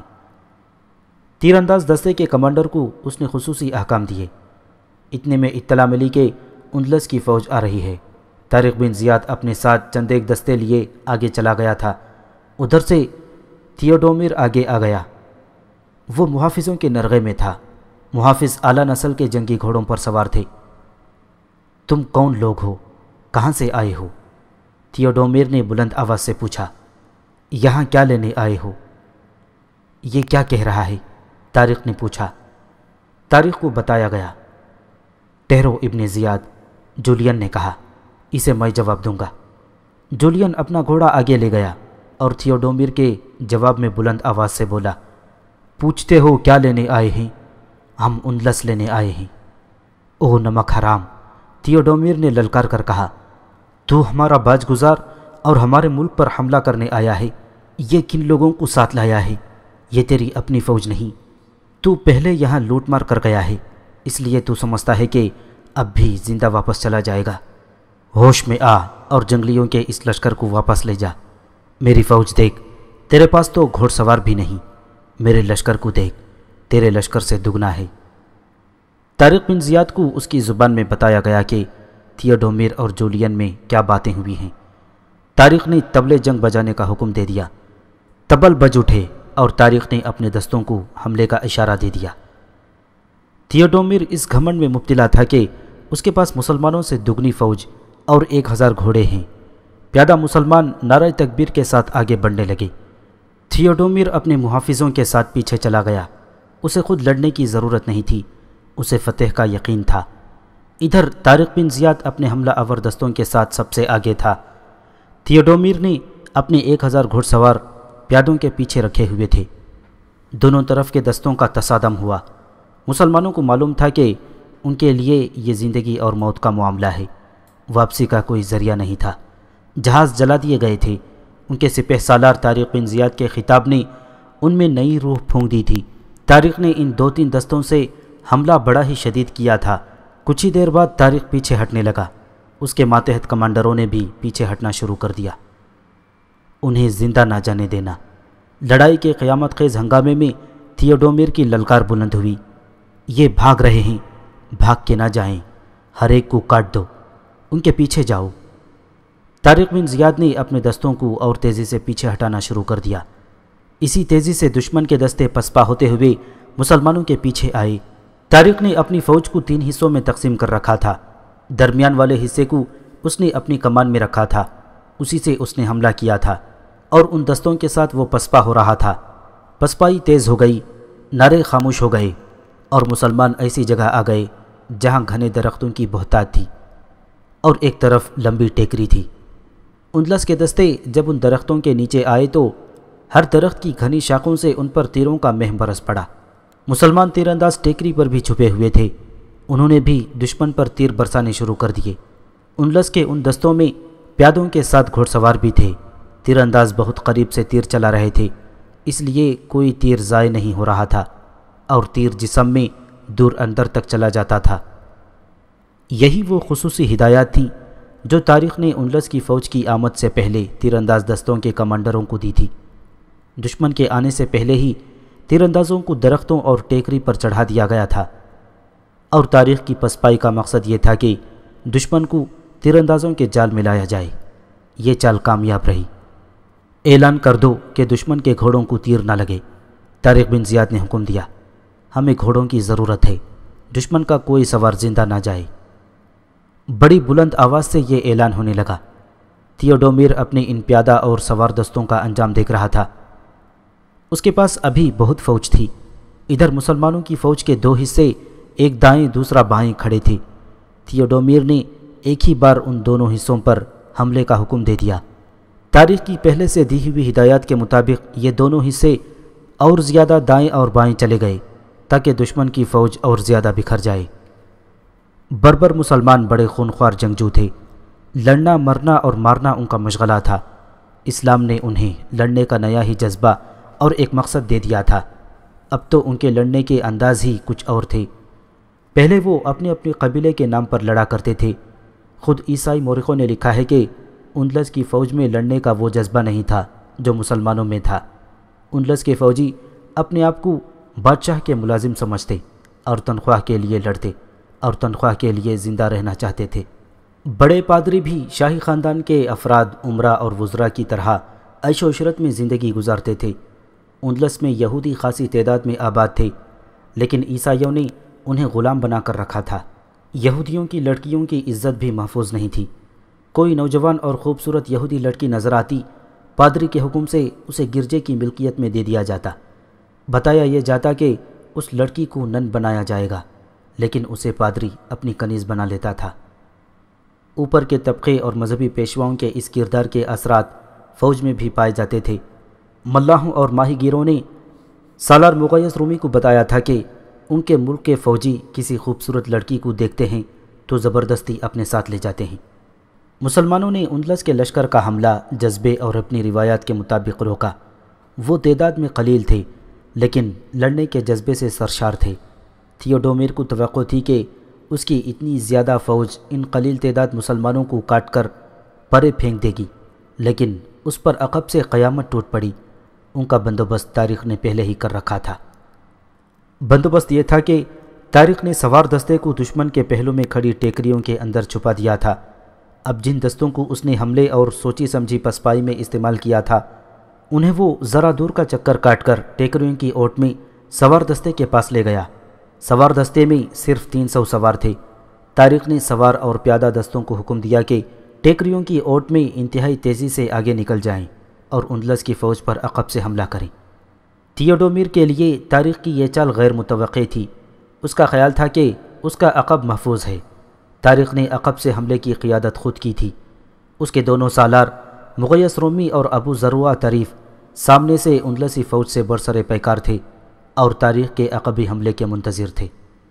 تیر انداز دستے کے کمانڈر کو اس نے خصوصی احکام دیے۔ اتنے میں اطلاع ملی کہ اندلس کی فوج آ رہی ہے۔ طارق بن زیاد اپنے ساتھ چند ایک دستے لیے آگے چلا گیا تھا۔ ادھر سے تھیوڈومیر آگے آ گیا۔ وہ محافظوں کے نرغے میں تھا۔ محافظ اعلیٰ نسل کے جنگی گھوڑوں پر سوار تھے۔ تم کون لوگ ہو؟ کہاں سے آئے ہو؟ تھیوڈومیر نے بلند آواز سے پوچھا۔ یہاں کیا لینے آئے ہو؟ یہ کیا کہہ رہا ہے؟ طارق نے پوچھا۔ طارق کو بتایا گیا۔ ٹھہرو ابن زیاد، جولین نے کہا، اسے میں جواب دوں گا۔ جولین اپنا گھوڑا آگے لے گیا اور تھیوڈومیر کے جواب میں بلند آواز سے بولا، پوچھتے ہو کیا لینے آئے ہیں؟ ہم اندلس لینے آئے ہیں۔ اوہ نمک حرام، تھیوڈومیر نے للکار کر کہا، تو ہمارا باج گزار اور ہمارے ملک پر حملہ کرنے آیا ہے؟ یہ کن لوگوں کو ساتھ لایا ہے؟ یہ تیری اپنی فوج نہیں، تو پہلے یہاں لوٹ مار کر گیا ہے، اس لیے تو سمجھتا ہے کہ اب بھی زندہ واپس چلا جائے گا۔ ہوش میں آ اور جنگلیوں کے اس لشکر کو واپس لے جا۔ میری فوج دیکھ، تیرے پاس تو گھوڑ سوار بھی نہیں، میرے لشکر کو دیکھ، تیرے لشکر سے دگنا ہے۔ طارق بن زیاد کو اس کی زبان میں بتایا گیا کہ تھیوڈومیر اور جولین میں کیا باتیں ہوئی ہیں۔ طارق نے طبلِ جنگ بجانے کا حکم دے دیا۔ طبل بج اٹھے اور طارق نے اپنے دستوں کو حملے کا اشارہ دے دیا۔ تھیوڈومیر اس گھمنڈ میں مبتلا تھا کہ اس کے پاس مسلمانوں سے دگنی فوج اور ایک ہزار گھوڑے ہیں۔ پیادہ مسلمان نعرہ تکبیر کے ساتھ آگے بڑھنے لگے۔ تھیوڈومیر اپنے محافظوں کے ساتھ پیچھے چلا گیا۔ اسے خود لڑنے کی ضرورت نہیں تھی، اسے فتح کا یقین تھا۔ ادھر طارق بن زیاد اپنے حملہ آور دستوں کے ساتھ سب سے آگے تھا۔ تھیوڈومیر نے اپنے ایک ہزار گھوڑ سوار پیادوں کے پیچھے رکھے ہوئے تھے۔ دونوں طرف کے دستوں کا تصادم ہوا۔ مسلمانوں کو معلوم تھا کہ ان کے لیے یہ زندگی اور موت کا معاملہ ہے، واپسی کا کوئی ذریعہ نہیں تھا۔ جہاز جلا دیے گئے تھے۔ ان کے سپہ سالار طارق بن زیاد کے خطاب نے ان میں نئی روح پھونک دی تھی۔ طارق نے ان دو تین دستوں سے حملہ بڑا ہی شدید کیا تھا۔ کچھ ہی دیر بعد طارق پیچھے ہٹنے لگا۔ اس کے ماتحت کمانڈروں نے بھی پیچھے ہٹنا شروع کر دیا۔ انہیں زندہ نہ جانے دینا، لڑائی کے قیامت خیز ہنگامے میں تھیوڈومیر کی للکار بلند ہوئی، یہ بھاگ رہے ہیں، بھاگ کے نہ جائیں، ہر ایک کو کاٹ دو، ان کے پیچھے جاؤ۔ طارق بن زیاد نے اپنے دستوں کو اور تیزی سے پیچھے ہٹانا شروع کر دیا۔ اسی تیزی سے دشمن کے دستے پسپا ہوتے ہوئے مسلمانوں کے پیچھے آئے۔ طارق نے اپنی فوج کو تین حصوں میں تقسیم کر رکھا تھا۔ درمیان والے حصے کو اس نے اپنی کمان میں رکھا تھا، اسی سے اس نے حملہ کیا تھا، اور ان دستوں کے ساتھ وہ پسپا ہو رہا تھا۔ پسپائی تیز ہو گئی، نعرے خاموش ہو گئے، اور مسلمان ایسی جگہ آ گئے جہاں گھنے درختوں کی بہتات تھی اور ایک طرف لمبی ٹیکری تھی۔ اندلس کے دستے جب ان درختوں کے نیچے آئے تو ہر درخت کی گھنی شاخوں سے ان پر تیروں کا مہ برس پڑا۔ مسلمان تیر انداز ٹیکری پر بھی چھپے ہوئے تھے، انہوں نے بھی دشمن پر تیر برسانے شروع کر دیے۔ اندلس کے ان دستوں میں پیادوں کے ساتھ گھوڑ سوار بھی تھے۔ تیر انداز بہت قریب سے تیر چلا رہے تھے، اس لیے کوئی تیر ضائع نہیں ہو رہا تھا، اور تیر جسم میں دور اندر تک چلا جاتا تھا۔ یہی وہ خصوصی ہدایات تھیں جو طارق نے اندلس کی فوج کی آمد سے پہلے تیر انداز دستوں کے کمانڈروں کو دی تھی۔ دشمن کے آنے سے پہلے ہی تیر اندازوں کو درختوں اور ٹیکری پر چڑھا دیا گیا تھا، اور طارق کی پسپائی کا مقصد یہ تھا کہ دشمن کو تیر اندازوں کے جال میں لایا جائے۔ یہ چال کامیاب رہی۔ اعلان کر دو کہ دشمن کے گھوڑوں کو تیر نہ لگے، طارق بن زیاد نے حکم دیا۔ ہمیں گھوڑوں کی ضرورت ہے، دشمن کا کوئی سوار زندہ نہ جائے۔ بڑی بلند آواز سے یہ اعلان ہونے لگا۔ تھیوڈومیر اپنے ان پیادہ اور سوار دستوں کا انجام دیکھ رہا تھا۔ اس کے پاس ابھی بہت فوج تھی۔ ادھر مسلمانوں کی فوج کے دو حصے، ایک دائیں دوسرا بائیں کھڑے تھے۔ تھیوڈومیر نے ایک ہی بار ان دونوں حصوں پر حملے کا حکم دے دیا۔ طارق کی پہلے سے دی ہوئی ہدایات کے مطابق یہ دونوں حصے اور زیادہ دائیں اور بائیں چلے گئے تاکہ دشمن کی فوج اور زیادہ بکھر جائے۔ بربر مسلمان بڑے خونخوار جنگجو تھے، لڑنا مرنا اور مارنا ان کا مشغلہ تھا۔ اسلام نے انہیں لڑنے کا نیا ہی جذبہ اور ایک مقصد دے دیا تھا۔ اب تو ان کے لڑنے کے انداز ہی کچھ اور تھے۔ پہلے وہ اپنے اپنے قبیلے کے نام پر لڑا کرتے تھے۔ خود عیسائی مورخوں نے لکھا ہے کہ اندلس کی فوج میں لڑنے کا وہ جذبہ نہیں تھا جو مسلمانوں میں تھا۔ اندلس کے فوجی اپنے آپ کو بادشاہ کے ملازم سمجھتے اور تنخواہ کے لیے لڑتے اور تنخواہ کے لیے زندہ رہنا چاہتے تھے۔ بڑے پادری بھی شاہی خاندان کے افراد، عمرہ اور وزراء کی طرح عیش و عشرت میں زندگی گزارتے تھے۔ اندلس میں یہودی خاصی تعداد میں آباد تھے، لیکن عیسائیوں نے انہیں غلام بنا کر رکھا تھا۔ یہودیوں کی لڑکیوں کی عزت بھی محفوظ نہیں تھی۔ کوئی نوجوان اور خوبصورت یہودی لڑکی نظر آتی، پادری کے حکم سے اسے گرجے کی ملکیت میں دے دیا جاتا۔ بتایا یہ جاتا کہ اس لڑکی کو نن بنایا جائے گا، لیکن اسے پادری اپنی کنیز بنا لیتا تھا۔ اوپر کے طبقے اور مذہبی پیشواؤں کے اس کردار کے اثرات فوج میں بھی پائے جاتے تھے۔ ملاحوں اور ماہی گیروں نے سالار مغیث رومی کو بتایا تھا کہ ان کے ملک کے فوجی کسی خوبصورت لڑکی کو دیکھتے ہیں تو زبردستی اپنے ساتھ لے جاتے ہیں۔ مسلمانوں نے اندلس کے لشکر کا حملہ جذبے اور اپنی روایات کے مطابق روکا۔ وہ تعداد میں قلیل تھے، لیکن لڑنے کے جذبے سے سرشار تھے۔ تھیوڈومیر کو توقع تھی کہ اس کی اتنی زیادہ فوج ان قلیل تعداد مسلمانوں کو کاٹ کر پرے پھینک دے گی، لیکن اس پر عقب سے قیامت ٹوٹ پڑی۔ ان کا بندوبست طارق نے پہلے ہی کر رکھا تھا۔ بندوبست یہ تھا کہ طارق نے سوار دستے کو دشمن کے پہلو میں کھڑی ٹیکریوں کے اندر چھپا دیا تھا۔ اب جن دستوں کو اس نے حملے اور سوچی سمجھی پسپائی میں استعمال کیا تھا، انہیں وہ ذرا دور کا چکر کاٹ کر ٹیکریوں کی اوٹ میں سوار دستے کے پاس لے گیا۔ سوار دستے میں صرف تین سو سوار تھے۔ طارق نے سوار اور پیادہ دستوں کو حکم دیا کہ ٹیکریوں کی اوٹ میں انتہائی تیزی سے آگے نکل جائیں اور اندلس کی فوج پر عقب سے حملہ کریں۔ تھیوڈومیر کے لیے طارق کی یہ چال غیر متوقع تھی۔ اس کا خیال تھا کہ اس کا عقب محفوظ ہے۔ طارق نے عقب سے حملے کی قیادت خود کی تھی۔ اس کے دونوں سالار مغیث رومی اور ابو ذروہ طریف سامنے سے اندلسی فوج سے برسر پیکار تھے اور طارق کے عقبی حملے کے منتظر تھے۔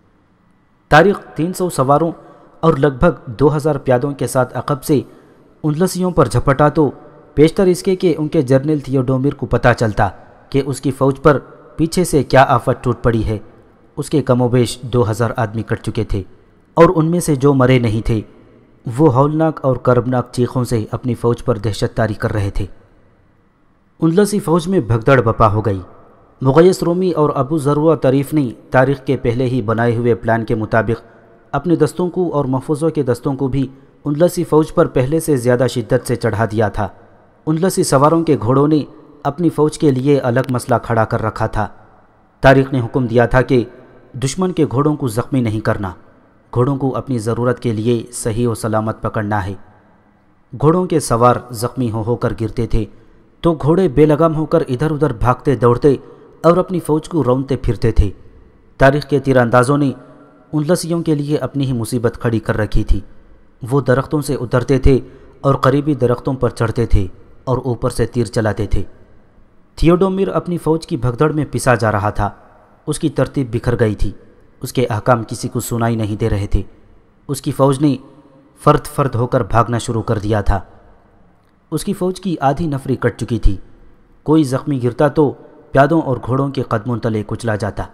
طارق تین سو سواروں اور لگ بھگ دو ہزار پیادوں کے ساتھ عقب سے اندلسیوں پر جھپٹا تو پیشتر اس کے کہ ان کے جرنیل تھیوڈومیر کو پتہ چلتا کہ اس کی فوج پر پیچھے سے کیا آفت ٹوٹ پڑی ہے۔ اس کے کم و بیش دو ہزار آدمی کٹ چکے تھے، اور ان میں سے جو مرے نہیں تھے وہ ہولناک اور کربناک چیخوں سے اپنی فوج پر دہشت طاری کر رہے تھے۔ اندلسی فوج میں بھگدڑ بپا ہو گئی۔ مغیث رومی اور ابو ذروہ طریف نے طارق کے پہلے ہی بنائے ہوئے پلان کے مطابق اپنے دستوں کو اور محفوظوں کے دستوں کو بھی اندلسی فوج پر پہلے سے زیادہ شدت سے چڑھا دیا تھا۔ اندلسی سواروں کے گھوڑوں نے اپنی فوج کے لیے الگ مسئلہ کھڑا کر رکھا تھا۔ طارق نے حکم دیا تھا کہ دشمن کے گھوڑوں کو زخمی نہیں کرنا، گھوڑوں کو اپنی ضرورت کے لیے صحیح و سلامت پکڑنا ہے۔ گھوڑوں کے سوار زخمی ہو ہو کر گرتے تھے تو گھوڑے بے لگام ہو کر ادھر ادھر بھاگتے دوڑتے اور اپنی فوج کو رونتے پھرتے تھے۔ طارق کے تیر اندازوں نے اندلسیوں کے لیے اپنی ہی مصیبت کھڑی کر رکھی تھی۔ وہ درختوں سے اترتے تھے اور قریبی درختوں پر چڑھتے تھے اور اوپر سے تیر چلاتے تھے۔ تھیوڈومیر اپنی فوج کی بھگدڑ میں پسا جا رہا تھا۔ اس کی ترتیب بکھر گئی تھی، اس کے احکام کسی کو سنائی نہیں دے رہے تھے۔ اس کی فوج نے فرد فرد ہو کر بھاگنا شروع کر دیا تھا۔ اس کی فوج کی آدھی نفری کٹ چکی تھی۔ کوئی زخمی گرتا تو پیادوں اور گھوڑوں کے قدموں تلے کچلا جاتا۔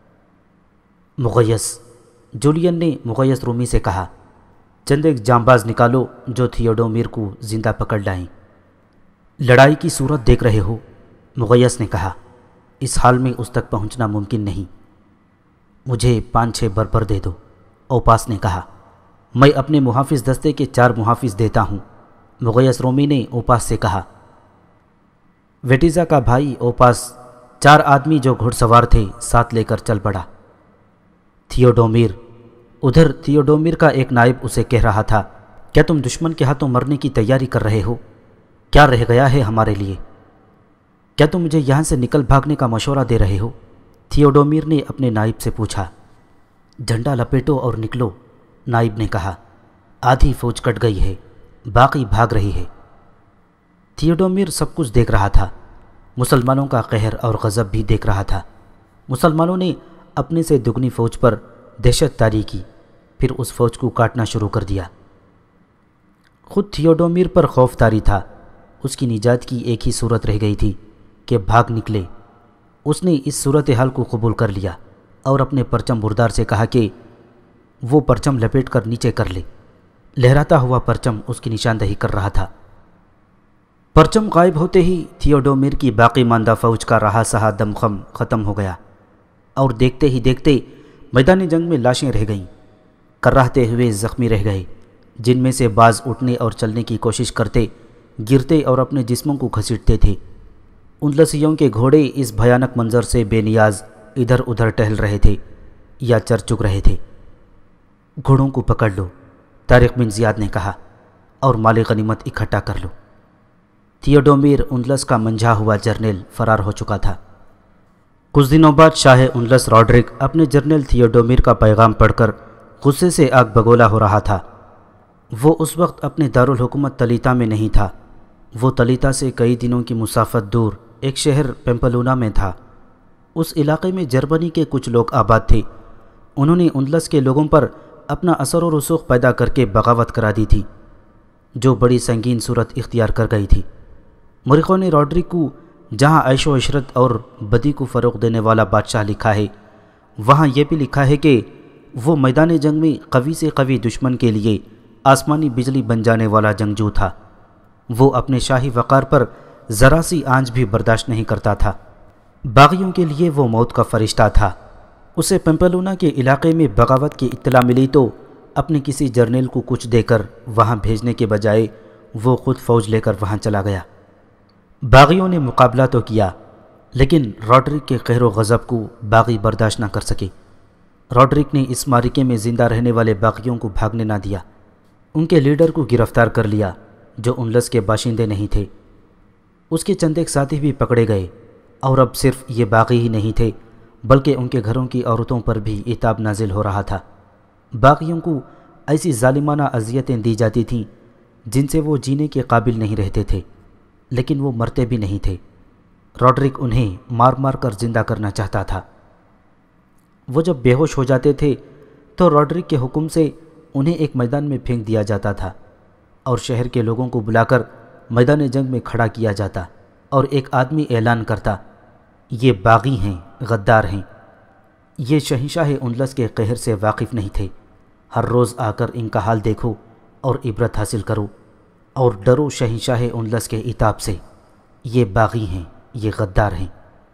مغیث، جولین نے مغیث رومی سے کہا، چند ایک جانباز نکالو جو تھیوڈومیر کو زندہ پکڑ لائیں۔ لڑائی کی صورت دیکھ رہے ہو، مغیث نے کہا، اس حال میں اس تک پہنچنا ممکن نہیں۔ مجھے پانچ چھ بربر دے دو، اوپاس نے کہا۔ میں اپنے محافظ دستے کے چار محافظ دیتا ہوں، مغیث رومی نے اوپاس سے کہا۔ ویٹیزا کا بھائی اوپاس چار آدمی جو گھڑ سوار تھے ساتھ لے کر چل پڑا۔ تھیوڈومیر، ادھر تھیوڈومیر کا ایک نائب اسے کہہ رہا تھا، کیا تم دشمن کے ہاتھوں مرنے کی تیاری کر رہے ہو؟ کیا رہ گیا ہے ہمارے لیے؟ کیا تم مجھے یہاں سے نکل بھاگنے کا مشورہ دے رہے ہو؟ تھیوڈومیر نے اپنے نائب سے پوچھا۔ جھنڈا لپیٹو اور نکلو، نائب نے کہا۔ آدھی فوج کٹ گئی ہے، باقی بھاگ رہی ہے۔ تھیوڈومیر سب کچھ دیکھ رہا تھا، مسلمانوں کا قہر اور غضب بھی دیکھ رہا تھا۔ مسلمانوں نے اپنے سے دگنی فوج پر دہشت طاری کی، پھر اس فوج کو کاٹنا شروع کر دیا۔ خود تھیوڈومیر پر خوف طاری تھا۔ اس کی نجات کی ایک ہی صورت رہ گئی تھی کہ بھاگ نکلے۔ اس نے اس صورتحال کو قبول کر لیا اور اپنے پرچم بردار سے کہا کہ وہ پرچم لپیٹ کر نیچے کر لے۔ لہراتا ہوا پرچم اس کی نشاندہی کر رہا تھا۔ پرچم غائب ہوتے ہی تھیوڈومیر کی باقی ماندہ فوج کا رہا سہا دمخم ختم ہو گیا اور دیکھتے ہی دیکھتے میدان جنگ میں لاشیں رہ گئیں۔ کراہتے ہوئے زخمی رہ گئے، جن میں سے بعض اٹھنے اور چلنے کی کوشش کرتے، گرتے اور اپنے جسموں کو گھسیٹتے تھے۔ اندلسیوں کے گھوڑے اس بھیانک منظر سے بے نیاز ادھر ادھر ٹہل رہے تھے یا چر چگ رہے تھے۔ گھوڑوں کو پکڑ لو، طارق بن زیاد نے کہا، اور مال غنیمت اکٹھا کر لو۔ تھیوڈومیر اندلس کا منجھا ہوا جرنیل فرار ہو چکا تھا۔ کچھ دنوں بعد شاہ اندلس راڈرک اپنے جرنیل تھیوڈومیر کا پیغام پڑھ کر غصے سے آگ بگولا ہو رہا تھا۔ وہ اس وقت اپنے دارالحکومت تلیتا میں نہیں تھا۔ وہ تلیتا سے کئی دنوں کی مسافت دور ایک شہر پیمپلونا میں تھا۔ اس علاقے میں جرمنی کے کچھ لوگ آباد تھے۔ انہوں نے اندلس کے لوگوں پر اپنا اثر و رسوخ پیدا کر کے بغاوت کرا دی تھی، جو بڑی سنگین صورت اختیار کر گئی تھی۔ مورخوں نے راڈرک کو جہاں عیش و عشرت اور بدی کو فروغ دینے والا بادشاہ لکھا ہے، وہاں یہ بھی لکھا ہے کہ وہ میدان جنگ میں قوی سے قوی دشمن کے لیے آسمانی بجلی بن جانے والا جنگجو تھا۔ وہ اپنے شاہی وقار پر ذرا سی آنچ بھی برداشت نہیں کرتا تھا۔ باغیوں کے لیے وہ موت کا فرشتہ تھا۔ اسے پیمپلونا کے علاقے میں بغاوت کی اطلاع ملی تو اپنے کسی جرنیل کو کچھ دے کر وہاں بھیجنے کے بجائے وہ خود فوج لے کر وہاں چلا گیا۔ باغیوں نے مقابلہ تو کیا، لیکن راڈرک کے قہر و غضب کو باغی برداشت نہ کر سکے۔ راڈرک نے اس معرکے میں زندہ رہنے والے باغیوں کو بھاگنے نہ دیا۔ ان کے لیڈر کو گرفتار کر لیا جو اندلس کے باشندے نہیں تھے۔ اس کے چند ایک ساتھی بھی پکڑے گئے، اور اب صرف یہ باغی ہی نہیں تھے بلکہ ان کے گھروں کی عورتوں پر بھی عتاب نازل ہو رہا تھا۔ باغیوں کو ایسی ظالمانہ اذیتیں دی جاتی تھیں جن سے وہ جینے کے قابل نہیں رہتے تھے، لیکن وہ مرتے بھی نہیں تھے۔ راڈرک انہیں مار مار کر زندہ کرنا چاہتا تھا۔ وہ جب بے ہوش ہو جاتے تھے تو راڈرک کے حکم سے انہیں ایک میدان میں پھینک دیا جاتا تھا اور شہر کے لوگوں کو بلا کر میدان جنگ میں کھڑا کیا جاتا اور ایک آدمی اعلان کرتا، یہ باغی ہیں، غدار ہیں۔ یہ شہنشاہ اندلس کے قہر سے واقف نہیں تھے۔ ہر روز آ کر ان کا حال دیکھو اور عبرت حاصل کرو، اور ڈرو شہنشاہ اندلس کے عتاب سے۔ یہ باغی ہیں، یہ غدار ہیں۔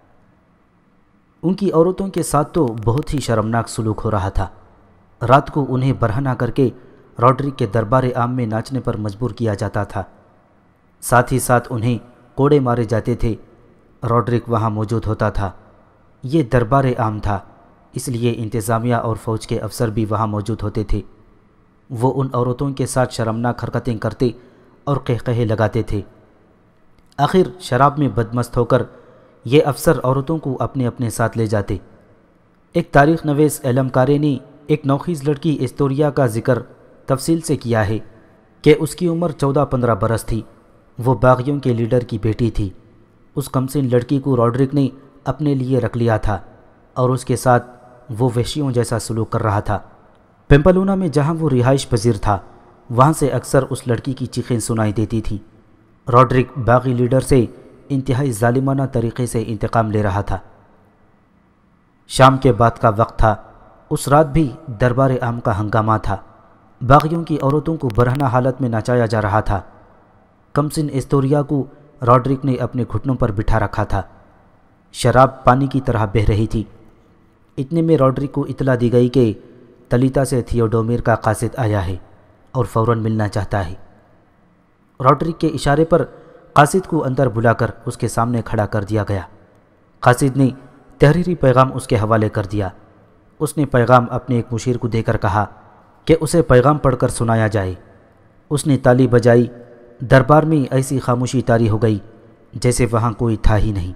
ان کی عورتوں کے ساتھ تو بہت ہی شرمناک سلوک ہو رہا تھا۔ رات کو انہیں برہنہ کر کے راڈرک کے دربار عام میں ناچنے پر مجبور کیا جاتا تھا، ساتھ ہی ساتھ انہیں کوڑے مارے جاتے تھے۔ راڈرک وہاں موجود ہوتا تھا۔ یہ دربار عام تھا، اس لیے انتظامیہ اور فوج کے افسر بھی وہاں موجود ہوتے تھے۔ وہ ان عورتوں کے ساتھ شرمناک حرکتیں کرتے اور قہقہے لگاتے تھے۔ آخر شراب میں بدمست ہو کر یہ افسر عورتوں کو اپنے اپنے ساتھ لے جاتے۔ ایک تاریخ نویس علمکارے نے ایک نوخیز لڑکی استوریا کا ذکر تفصیل سے کیا ہے کہ اس کی عمر چودہ پندرہ برس تھی۔ وہ باغیوں کے لیڈر کی بیٹی تھی۔ اس کمسن لڑکی کو راڈرک نے اپنے لیے رکھ لیا تھا اور اس کے ساتھ وہ وحشیوں جیسا سلوک کر رہا تھا۔ پیمپلونا میں جہاں وہ رہائش پذیر تھا، وہاں سے اکثر اس لڑکی کی چیخیں سنائی دیتی تھیں۔ راڈرک باغی لیڈر سے انتہائی ظالمانہ طریقے سے انتقام لے رہا تھا۔ شام کے بعد کا وقت تھا۔ اس رات بھی دربار عام کا ہنگامہ تھا۔ باغیوں کی عورتوں کو برہنہ حالت میں نچایا جا رہا تھا۔ کمسن استوریا کو راڈرک نے اپنے گھٹنوں پر بٹھا رکھا تھا۔ شراب پانی کی طرح بہہ رہی تھی۔ اتنے میں راڈرک کو اطلاع دی گئی کہ تلیتا سے تھیوڈومیر کا قاصد آیا ہے اور فوراً ملنا چاہتا ہے۔ راڈرک کے اشارے پر قاصد کو اندر بلا کر اس کے سامنے کھڑا کر دیا گیا۔ قاصد نے تحریری پیغام اس کے حوالے کر دیا۔ اس نے پیغام اپنے ایک مشیر کو دے کر کہا کہ اسے پیغام پڑھ کر سنایا جائے۔ اس نے تالی بجائی۔ دربار میں ایسی خاموشی طاری ہو گئی جیسے وہاں کوئی تھا ہی نہیں۔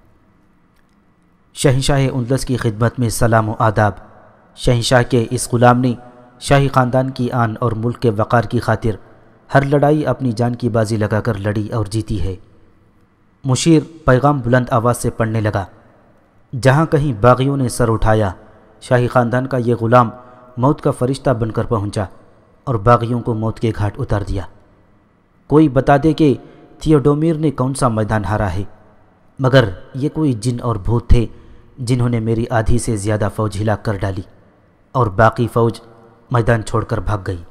شہنشاہ اندلس کی خدمت میں سلام و آداب۔ شہنشاہ کے اس غلام نے شاہی خاندان کی آن اور ملک کے وقار کی خاطر ہر لڑائی اپنی جان کی بازی لگا کر لڑی اور جیتی ہے۔ مشیر پیغام بلند آواز سے پڑھنے لگا۔ جہاں کہیں باغیوں نے سر اٹھایا، شاہی خاندان کا یہ غلام موت کا فرشتہ بن کر پہنچا اور باغیوں کو موت کے گھاٹ اتار دیا۔ کوئی بتا دے کہ تھیوڈومیر نے کون سا میدان ہارا ہے، مگر یہ کوئی جن اور بھوت تھے جنہوں نے میری آدھی سے زیادہ فوج ہلاک کر ڈالی اور باقی فوج میدان چھوڑ کر بھاگ گئی۔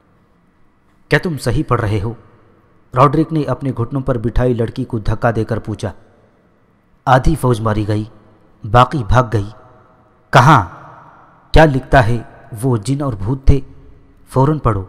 کیا تم صحیح پڑھ رہے ہو؟ راڈرک نے اپنے گھٹنوں پر بٹھائی لڑکی کو دھکا دے کر پوچھا۔ آدھی فوج ماری گئی، باقی بھاگ گئی؟ کہاں؟ کیا لکھتا ہے؟ وہ جن اور بھوت تھے؟ فوراً پڑھو۔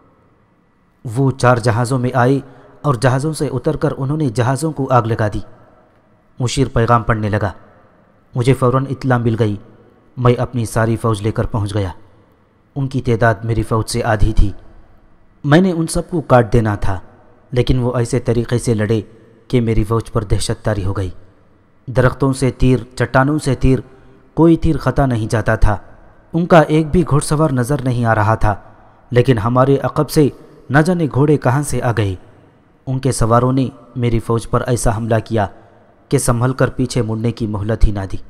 وہ چار جہازوں میں آئے اور جہازوں سے اتر کر انہوں نے جہازوں کو آگ لگا دی۔ مشیر پیغام پڑھنے لگا۔ مجھے فوراً اطلاع مل گئی۔ میں اپنی ساری فوج لے کر پہنچ گیا۔ ان کی تعداد میری فوج سے آدھی تھی۔ میں نے ان سب کو کاٹ دینا تھا، لیکن وہ ایسے طریقے سے لڑے کہ میری فوج پر دہشت طاری ہو گئی۔ درختوں سے تیر، چٹانوں سے تیر، کوئی تیر خطا نہیں جاتا تھا۔ ان کا ایک بھی گھوڑ سوار نظر نہیں آ رہا تھا، لیکن ہمارے عقب سے نہ جانے گھوڑے کہاں سے آ گئے۔ ان کے سواروں نے میری فوج پر ایسا حملہ کیا کہ سنبھل کر پیچھے مڑنے کی مہلت ہی نہ دی۔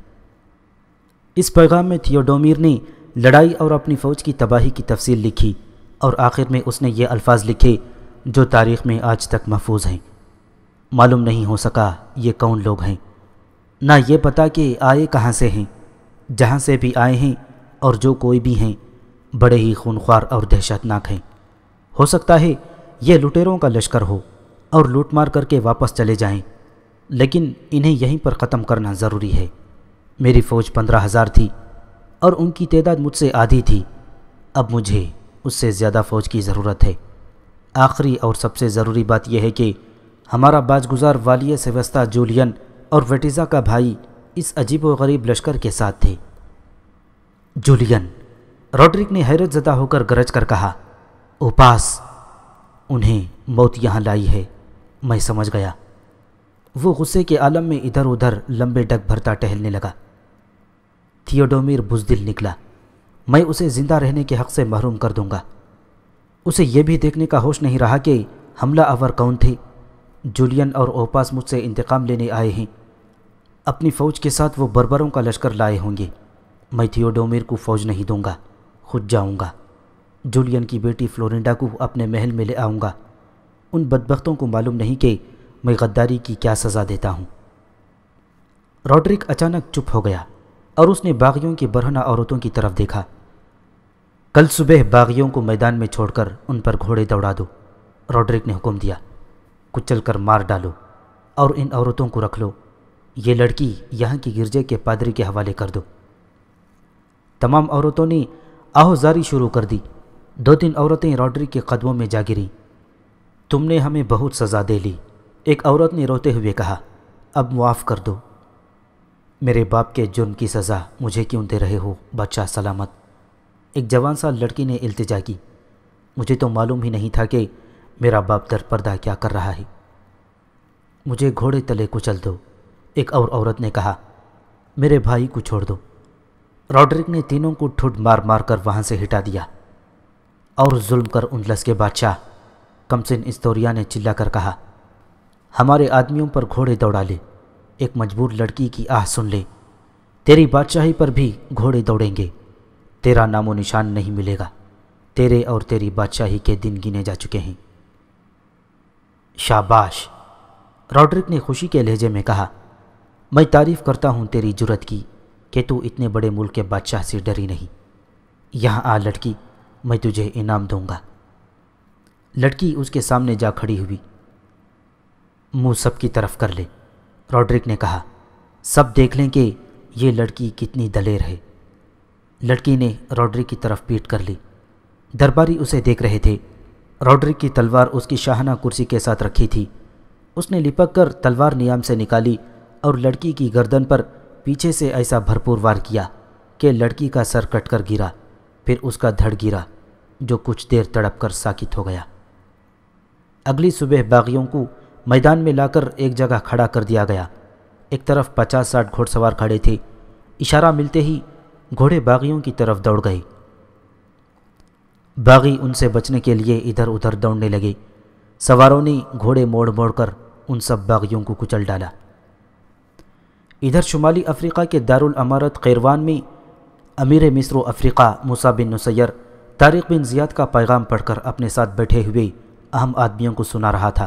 اس پیغام میں تھیوڈومیر نے لڑائی اور اپنی فوج کی تباہی کی تفصیل لکھی اور آخر میں اس نے یہ الفاظ لکھے جو تاریخ میں آج تک محفوظ ہیں۔ معلوم نہیں ہو سکا یہ کون لوگ ہیں، نہ یہ پتا کہ آئے کہاں سے ہیں۔ جہاں سے بھی آئے ہیں اور جو کوئی بھی ہیں، بڑے ہی خونخوار اور دہشت ناک ہیں۔ ہو سکتا ہے یہ لٹیروں کا لشکر ہو اور لوٹ مار کر کے واپس چلے جائیں، لیکن انہیں یہیں پر ختم کرنا ضروری ہے۔ میری فوج پندرہ ہزار تھی اور ان کی تعداد مجھ سے آدھی تھی۔ اب مجھے اس سے زیادہ فوج کی ضرورت ہے۔ آخری اور سب سے ضروری بات یہ ہے کہ ہمارا باج گزار والی سیوستا جولین اور ویٹیزا کا بھائی اس عجیب و غریب لشکر کے ساتھ تھے۔ جولین! راڈرک نے حیرت زدہ ہو کر گرج کر کہا۔ اوپاس! انہیں موت یہاں لائی ہے، میں سمجھ گیا۔ وہ غصے کے عالم میں ادھر ادھر لمبے ڈگ بھرتا ٹہلنے لگا۔ تھیوڈومیر بزدل نکلا۔ میں اسے زندہ رہنے کے حق سے محروم کر دوں گا۔ اسے یہ بھی دیکھنے کا ہوش نہیں رہا کہ حملہ آور کون تھے۔ جولین اور اوپاس مجھ سے انتقام لینے آئے ہیں۔ اپنی فوج کے ساتھ وہ بربروں کا لشکر لائے ہوں گے۔ میں تھیوڈومیر کو فوج نہیں دوں گا، خود جاؤں گا۔ جولین کی بیٹی فلورنڈا کو اپنے محل میں لے آؤں گا۔ ان بدبختوں کو معلوم نہیں کہ میں غداری کی کیا سزا دیتا ہوں۔ راڈرک اچانک چپ ہو گیا اور اس نے باغیوں کی برہنہ عورتوں کی طرف دیکھا۔ کل صبح باغیوں کو میدان میں چھوڑ کر ان پر گھوڑے دوڑا دو، راڈرک نے حکم دیا۔ کچل کر مار ڈالو۔ اور ان عورتوں کو رکھ لو، یہ لڑکی یہاں کی گرجے کے پادری کے حوالے کر دو۔ تمام عورتوں نے آہوزاری شروع کر دی۔ دو تین عورتیں راڈرک کے قدموں میں جا گریں۔ تم نے ہمیں بہت سزا دے لی، ایک عورت نے روتے ہوئے کہا، اب معاف کر دو۔ میرے باپ کے جرم کی سزا مجھے کیوں دے رہے ہو بادشاہ سلامت؟ ایک جوان سا لڑکی نے التجا کی۔ مجھے تو معلوم ہی نہیں تھا کہ میرا باپ در پردہ کیا کر رہا ہے۔ مجھے گھوڑے تلے کچل دو، ایک اور عورت نے کہا۔ میرے بھائی کو چھوڑ دو۔ راڈرک نے تینوں کو ٹھڈ مار مار کر وہاں سے ہٹا دیا۔ اور ظلم کر اندلس کے بادشاہ، کمسن استوریا نے چلا کر کہا، ہمارے آدمیوں پر گھوڑے دوڑا لے، ایک مجبور لڑکی کی آہ سن لے، تیری بادشاہی پر بھی گھوڑے دوڑیں گے، تیرا نام و نشان نہیں ملے گا، تیرے اور تیری بادشاہی کے دن گنے جا چکے ہیں۔ شاباش، راڈرک نے خوشی کے لہجے میں کہا، میں تعریف کرتا ہوں تیری جرت کی کہ تو اتنے بڑے ملک کے بادشاہ سے ڈری نہیں۔ یہاں آ لڑکی، میں تجھے انعام دوں گا۔ لڑکی اس کے سامنے جا کھڑی ہوئی۔ منہ سب کی طرف کر لے، راڈرک نے کہا، سب دیکھ لیں کہ یہ لڑکی کتنی دلیر ہے۔ لڑکی نے راڈرک کی طرف پیٹ کر لی۔ درباری اسے دیکھ رہے تھے۔ راڈرک کی تلوار اس کی شاہانہ کرسی کے ساتھ رکھی تھی۔ اس نے لپک کر تلوار نیام سے نکالی اور لڑکی کی گردن پر پیچھے سے ایسا بھرپور وار کیا کہ لڑکی کا سر کٹ کر گرا، پھر اس کا دھڑ گرا جو کچھ دیر تڑپ کر ساکت ہو گیا۔ اگلی صبح باغیوں کو میدان میں لا کر ایک جگہ کھڑا کر دیا گیا۔ ایک طرف پچاس ساٹھ گھوڑ سوار کھڑے تھے۔ اشارہ ملتے ہی گھوڑے باغیوں کی طرف دوڑ گئے۔ باغی ان سے بچنے کے لیے ادھر ادھر دوڑنے لگے۔ سواروں نے گھوڑے موڑ موڑ کر ان سب باغیوں کو کچل ڈالا۔ ادھر شمالی افریقہ کے دارالامارت قیروان میں امیر مصر و افریقہ موسیٰ بن نصیر طارق بن زیاد کا پیغام پڑھ کر اپنے ساتھ بیٹھے ہوئے اہم آدمیوں کو سنا رہا تھا۔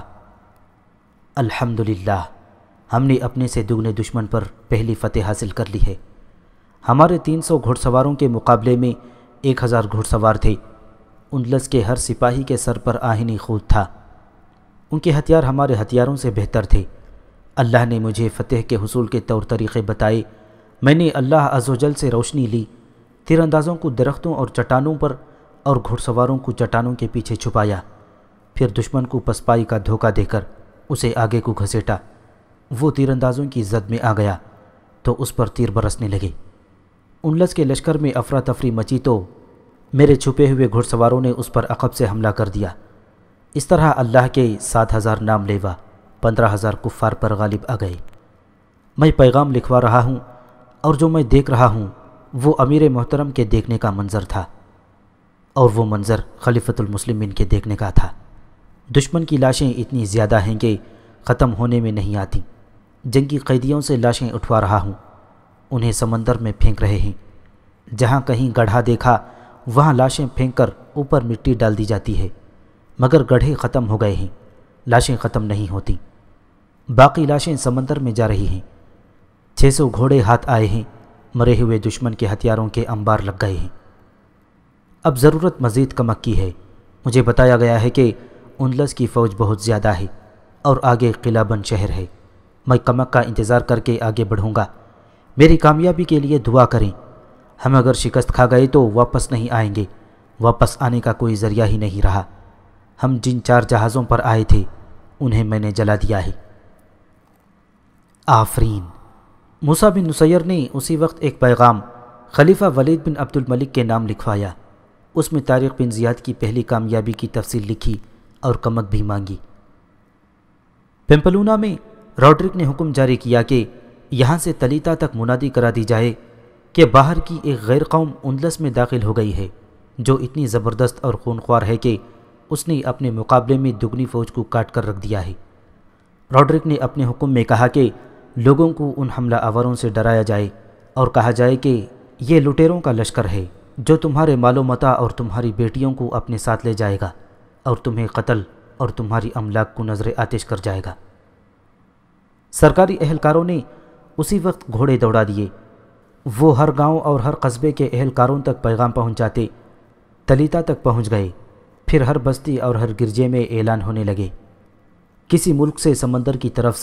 الحمدللہ، ہم نے اپنے سے دگنے دشمن پر پہلی فتح حاصل کر لی ہے۔ ہمارے تین سو گھوڑ سواروں کے مقابلے میں ایک ہزار گھوڑ سوار تھے۔ اندلس کے ہر سپاہی کے سر پر آہنی خود تھا۔ ان کے ہتھیار ہمارے ہتھیاروں سے بہتر تھے۔ اللہ نے مجھے فتح کے حصول کے طور طریقے بتائے۔ میں نے اللہ عز و جل سے روشنی لی۔ تیر اندازوں کو درختوں اور چٹانوں پر اور گھوڑ سواروں کو چٹانوں کے پیچھے چھپایا، پھر دشمن کو پسپائی کا دھوکہ دے کر اسے آگے کو گھسیٹا۔ وہ تیر اندازوں کی زد میں آ گیا تو اس پر تیر برسنے لگے۔ اندلس کے لشکر میں افراتفری مچی تو میرے چھپے ہوئے گھوڑ سواروں نے اس پر عقب سے حملہ کر دیا۔ اس طرح اللہ کے سات ہزار نام لیوا پندرہ ہزار کفار پر غالب آ گئے۔ میں پیغام لکھوا رہا ہوں اور جو میں دیکھ رہا ہوں وہ امیر محترم کے دیکھنے کا منظر تھا، اور وہ منظر خلیفۃ المسلمین کے دیکھنے کا تھا۔ دشمن کی لاشیں اتنی زیادہ ہیں کہ ختم ہونے میں نہیں آتی۔ جنگی قیدیوں سے لاشیں اٹھوا رہا ہوں، انہیں سمندر میں پھینک رہے ہیں۔ جہاں کہیں گڑھا دیکھا وہاں لاشیں پھینک کر اوپر مٹی ڈال دی جاتی ہے، مگر گڑھے ختم ہو گئے ہیں، لاشیں ختم نہیں ہوتی۔ باقی لاشیں سمندر میں جا رہی ہیں۔ چھ سو گھوڑے ہاتھ آئے ہیں، مرے ہوئے دشمن کے ہتھیاروں کے انبار لگ گئے ہیں۔ اب ضرورت مزید کمک کی ہے۔ مجھے بتایا گیا ہے کہ اندلس کی فوج بہت زیادہ ہے اور آگے قلعہ بند شہر ہے۔ میں کمک کا انتظار کر کے آگے بڑھوں گا۔ میری کامیابی کے لیے دعا کریں۔ ہم اگر شکست کھا گئے تو واپس نہیں آئیں گے، واپس آنے کا کوئی ذریعہ ہی نہیں رہا۔ ہم جن چار جہازوں پر آئے تھے انہیں میں نے جلا دیا ہے۔ آفرین۔ موسیٰ بن نصیر نے اسی وقت ایک پیغام خلیفہ ولید بن عبد الملک کے نام لکھوایا۔ اس میں طارق بن زیاد کی پہلی کامیابی کی تفصیل لکھی اور کمک بھی مانگی۔ پمپلونا میں راڈرک نے حکم جاری کیا کہ یہاں سے تلیتا تک منادی کرا دی جائے کہ باہر کی ایک غیر قوم اندلس میں داخل ہو گئی ہے جو اتنی زبردست اور خونخوار ہے کہ اس نے اپنے مقابلے میں دگنی فوج کو کاٹ کر رکھ دیا ہے۔ راڈرک نے اپنے حکم میں کہا کہ لوگوں کو ان حملہ آوروں سے ڈرایا جائے اور کہا جائے کہ یہ لٹیروں کا لشکر ہے جو تمہارے مال و متاع اور تمہاری بیٹیوں کو اپنے ساتھ لے جائے گا اور تمہیں قتل اور تمہاری املاک کو نظر آتش کر جائے گا۔ سرکاری اہلکاروں نے اسی وقت گھوڑے دوڑا دیے۔ وہ ہر گاؤں اور ہر قصبے کے اہلکاروں تک پیغام پہنچاتے، تلیتا تک پہنچ گئے، پھر ہر بستی اور ہر گرجے میں اعلان ہونے لگے۔ کسی ملک سے سمندر کی طرف سے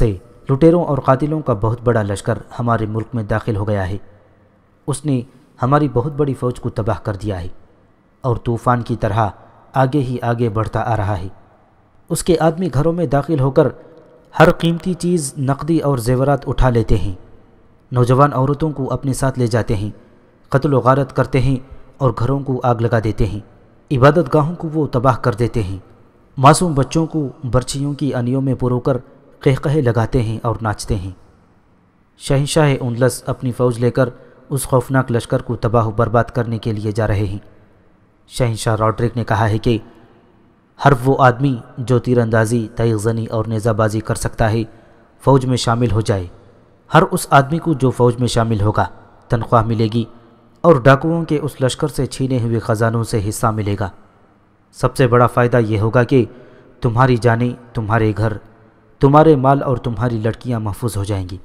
لٹیروں اور قاتلوں کا بہت بڑا لشکر ہمارے ملک میں داخل ہو گیا ہے۔ اس نے ہماری بہت بڑی فوج کو تباہ کر دیا ہے اور طوفان کی طرح آگے ہی آگے بڑھتا آ رہا ہے۔ اس کے آدمی گھروں میں داخل ہو کر ہر قیمتی چیز، نقدی اور زیورات اٹھا لیتے ہیں، نوجوان عورتوں کو اپنے ساتھ لے جاتے ہیں، قتل و غارت کرتے ہیں اور گھروں کو آگ لگا دیتے ہیں، عبادت گاہوں کو وہ تباہ کر دیتے ہیں، معصوم بچوں کو برچھیوں کی انیوں میں پرو کر قہقہے لگاتے ہیں اور ناچتے ہیں۔ شہنشاہ اندلس اپنی فوج لے کر اس خوفناک لشکر کو تباہ و برباد کرنے کے لیے جا رہے ہیں۔ شہنشاہ راڈرک نے کہا ہے کہ ہر وہ آدمی جو تیر اندازی، تیغ زنی اور نیزہ بازی کر سکتا ہے فوج میں شامل ہو جائے۔ ہر اس آدمی کو جو فوج میں شامل ہوگا تنخواہ ملے گی اور ڈاکوؤں کے اس لشکر سے چھینے ہوئے خزانوں سے حصہ ملے گا۔ سب سے بڑا فائدہ یہ ہوگا کہ تمہاری جانیں، تمہارے گھر، تمہارے مال اور تمہاری لڑکیاں محفوظ ہو جائیں گی۔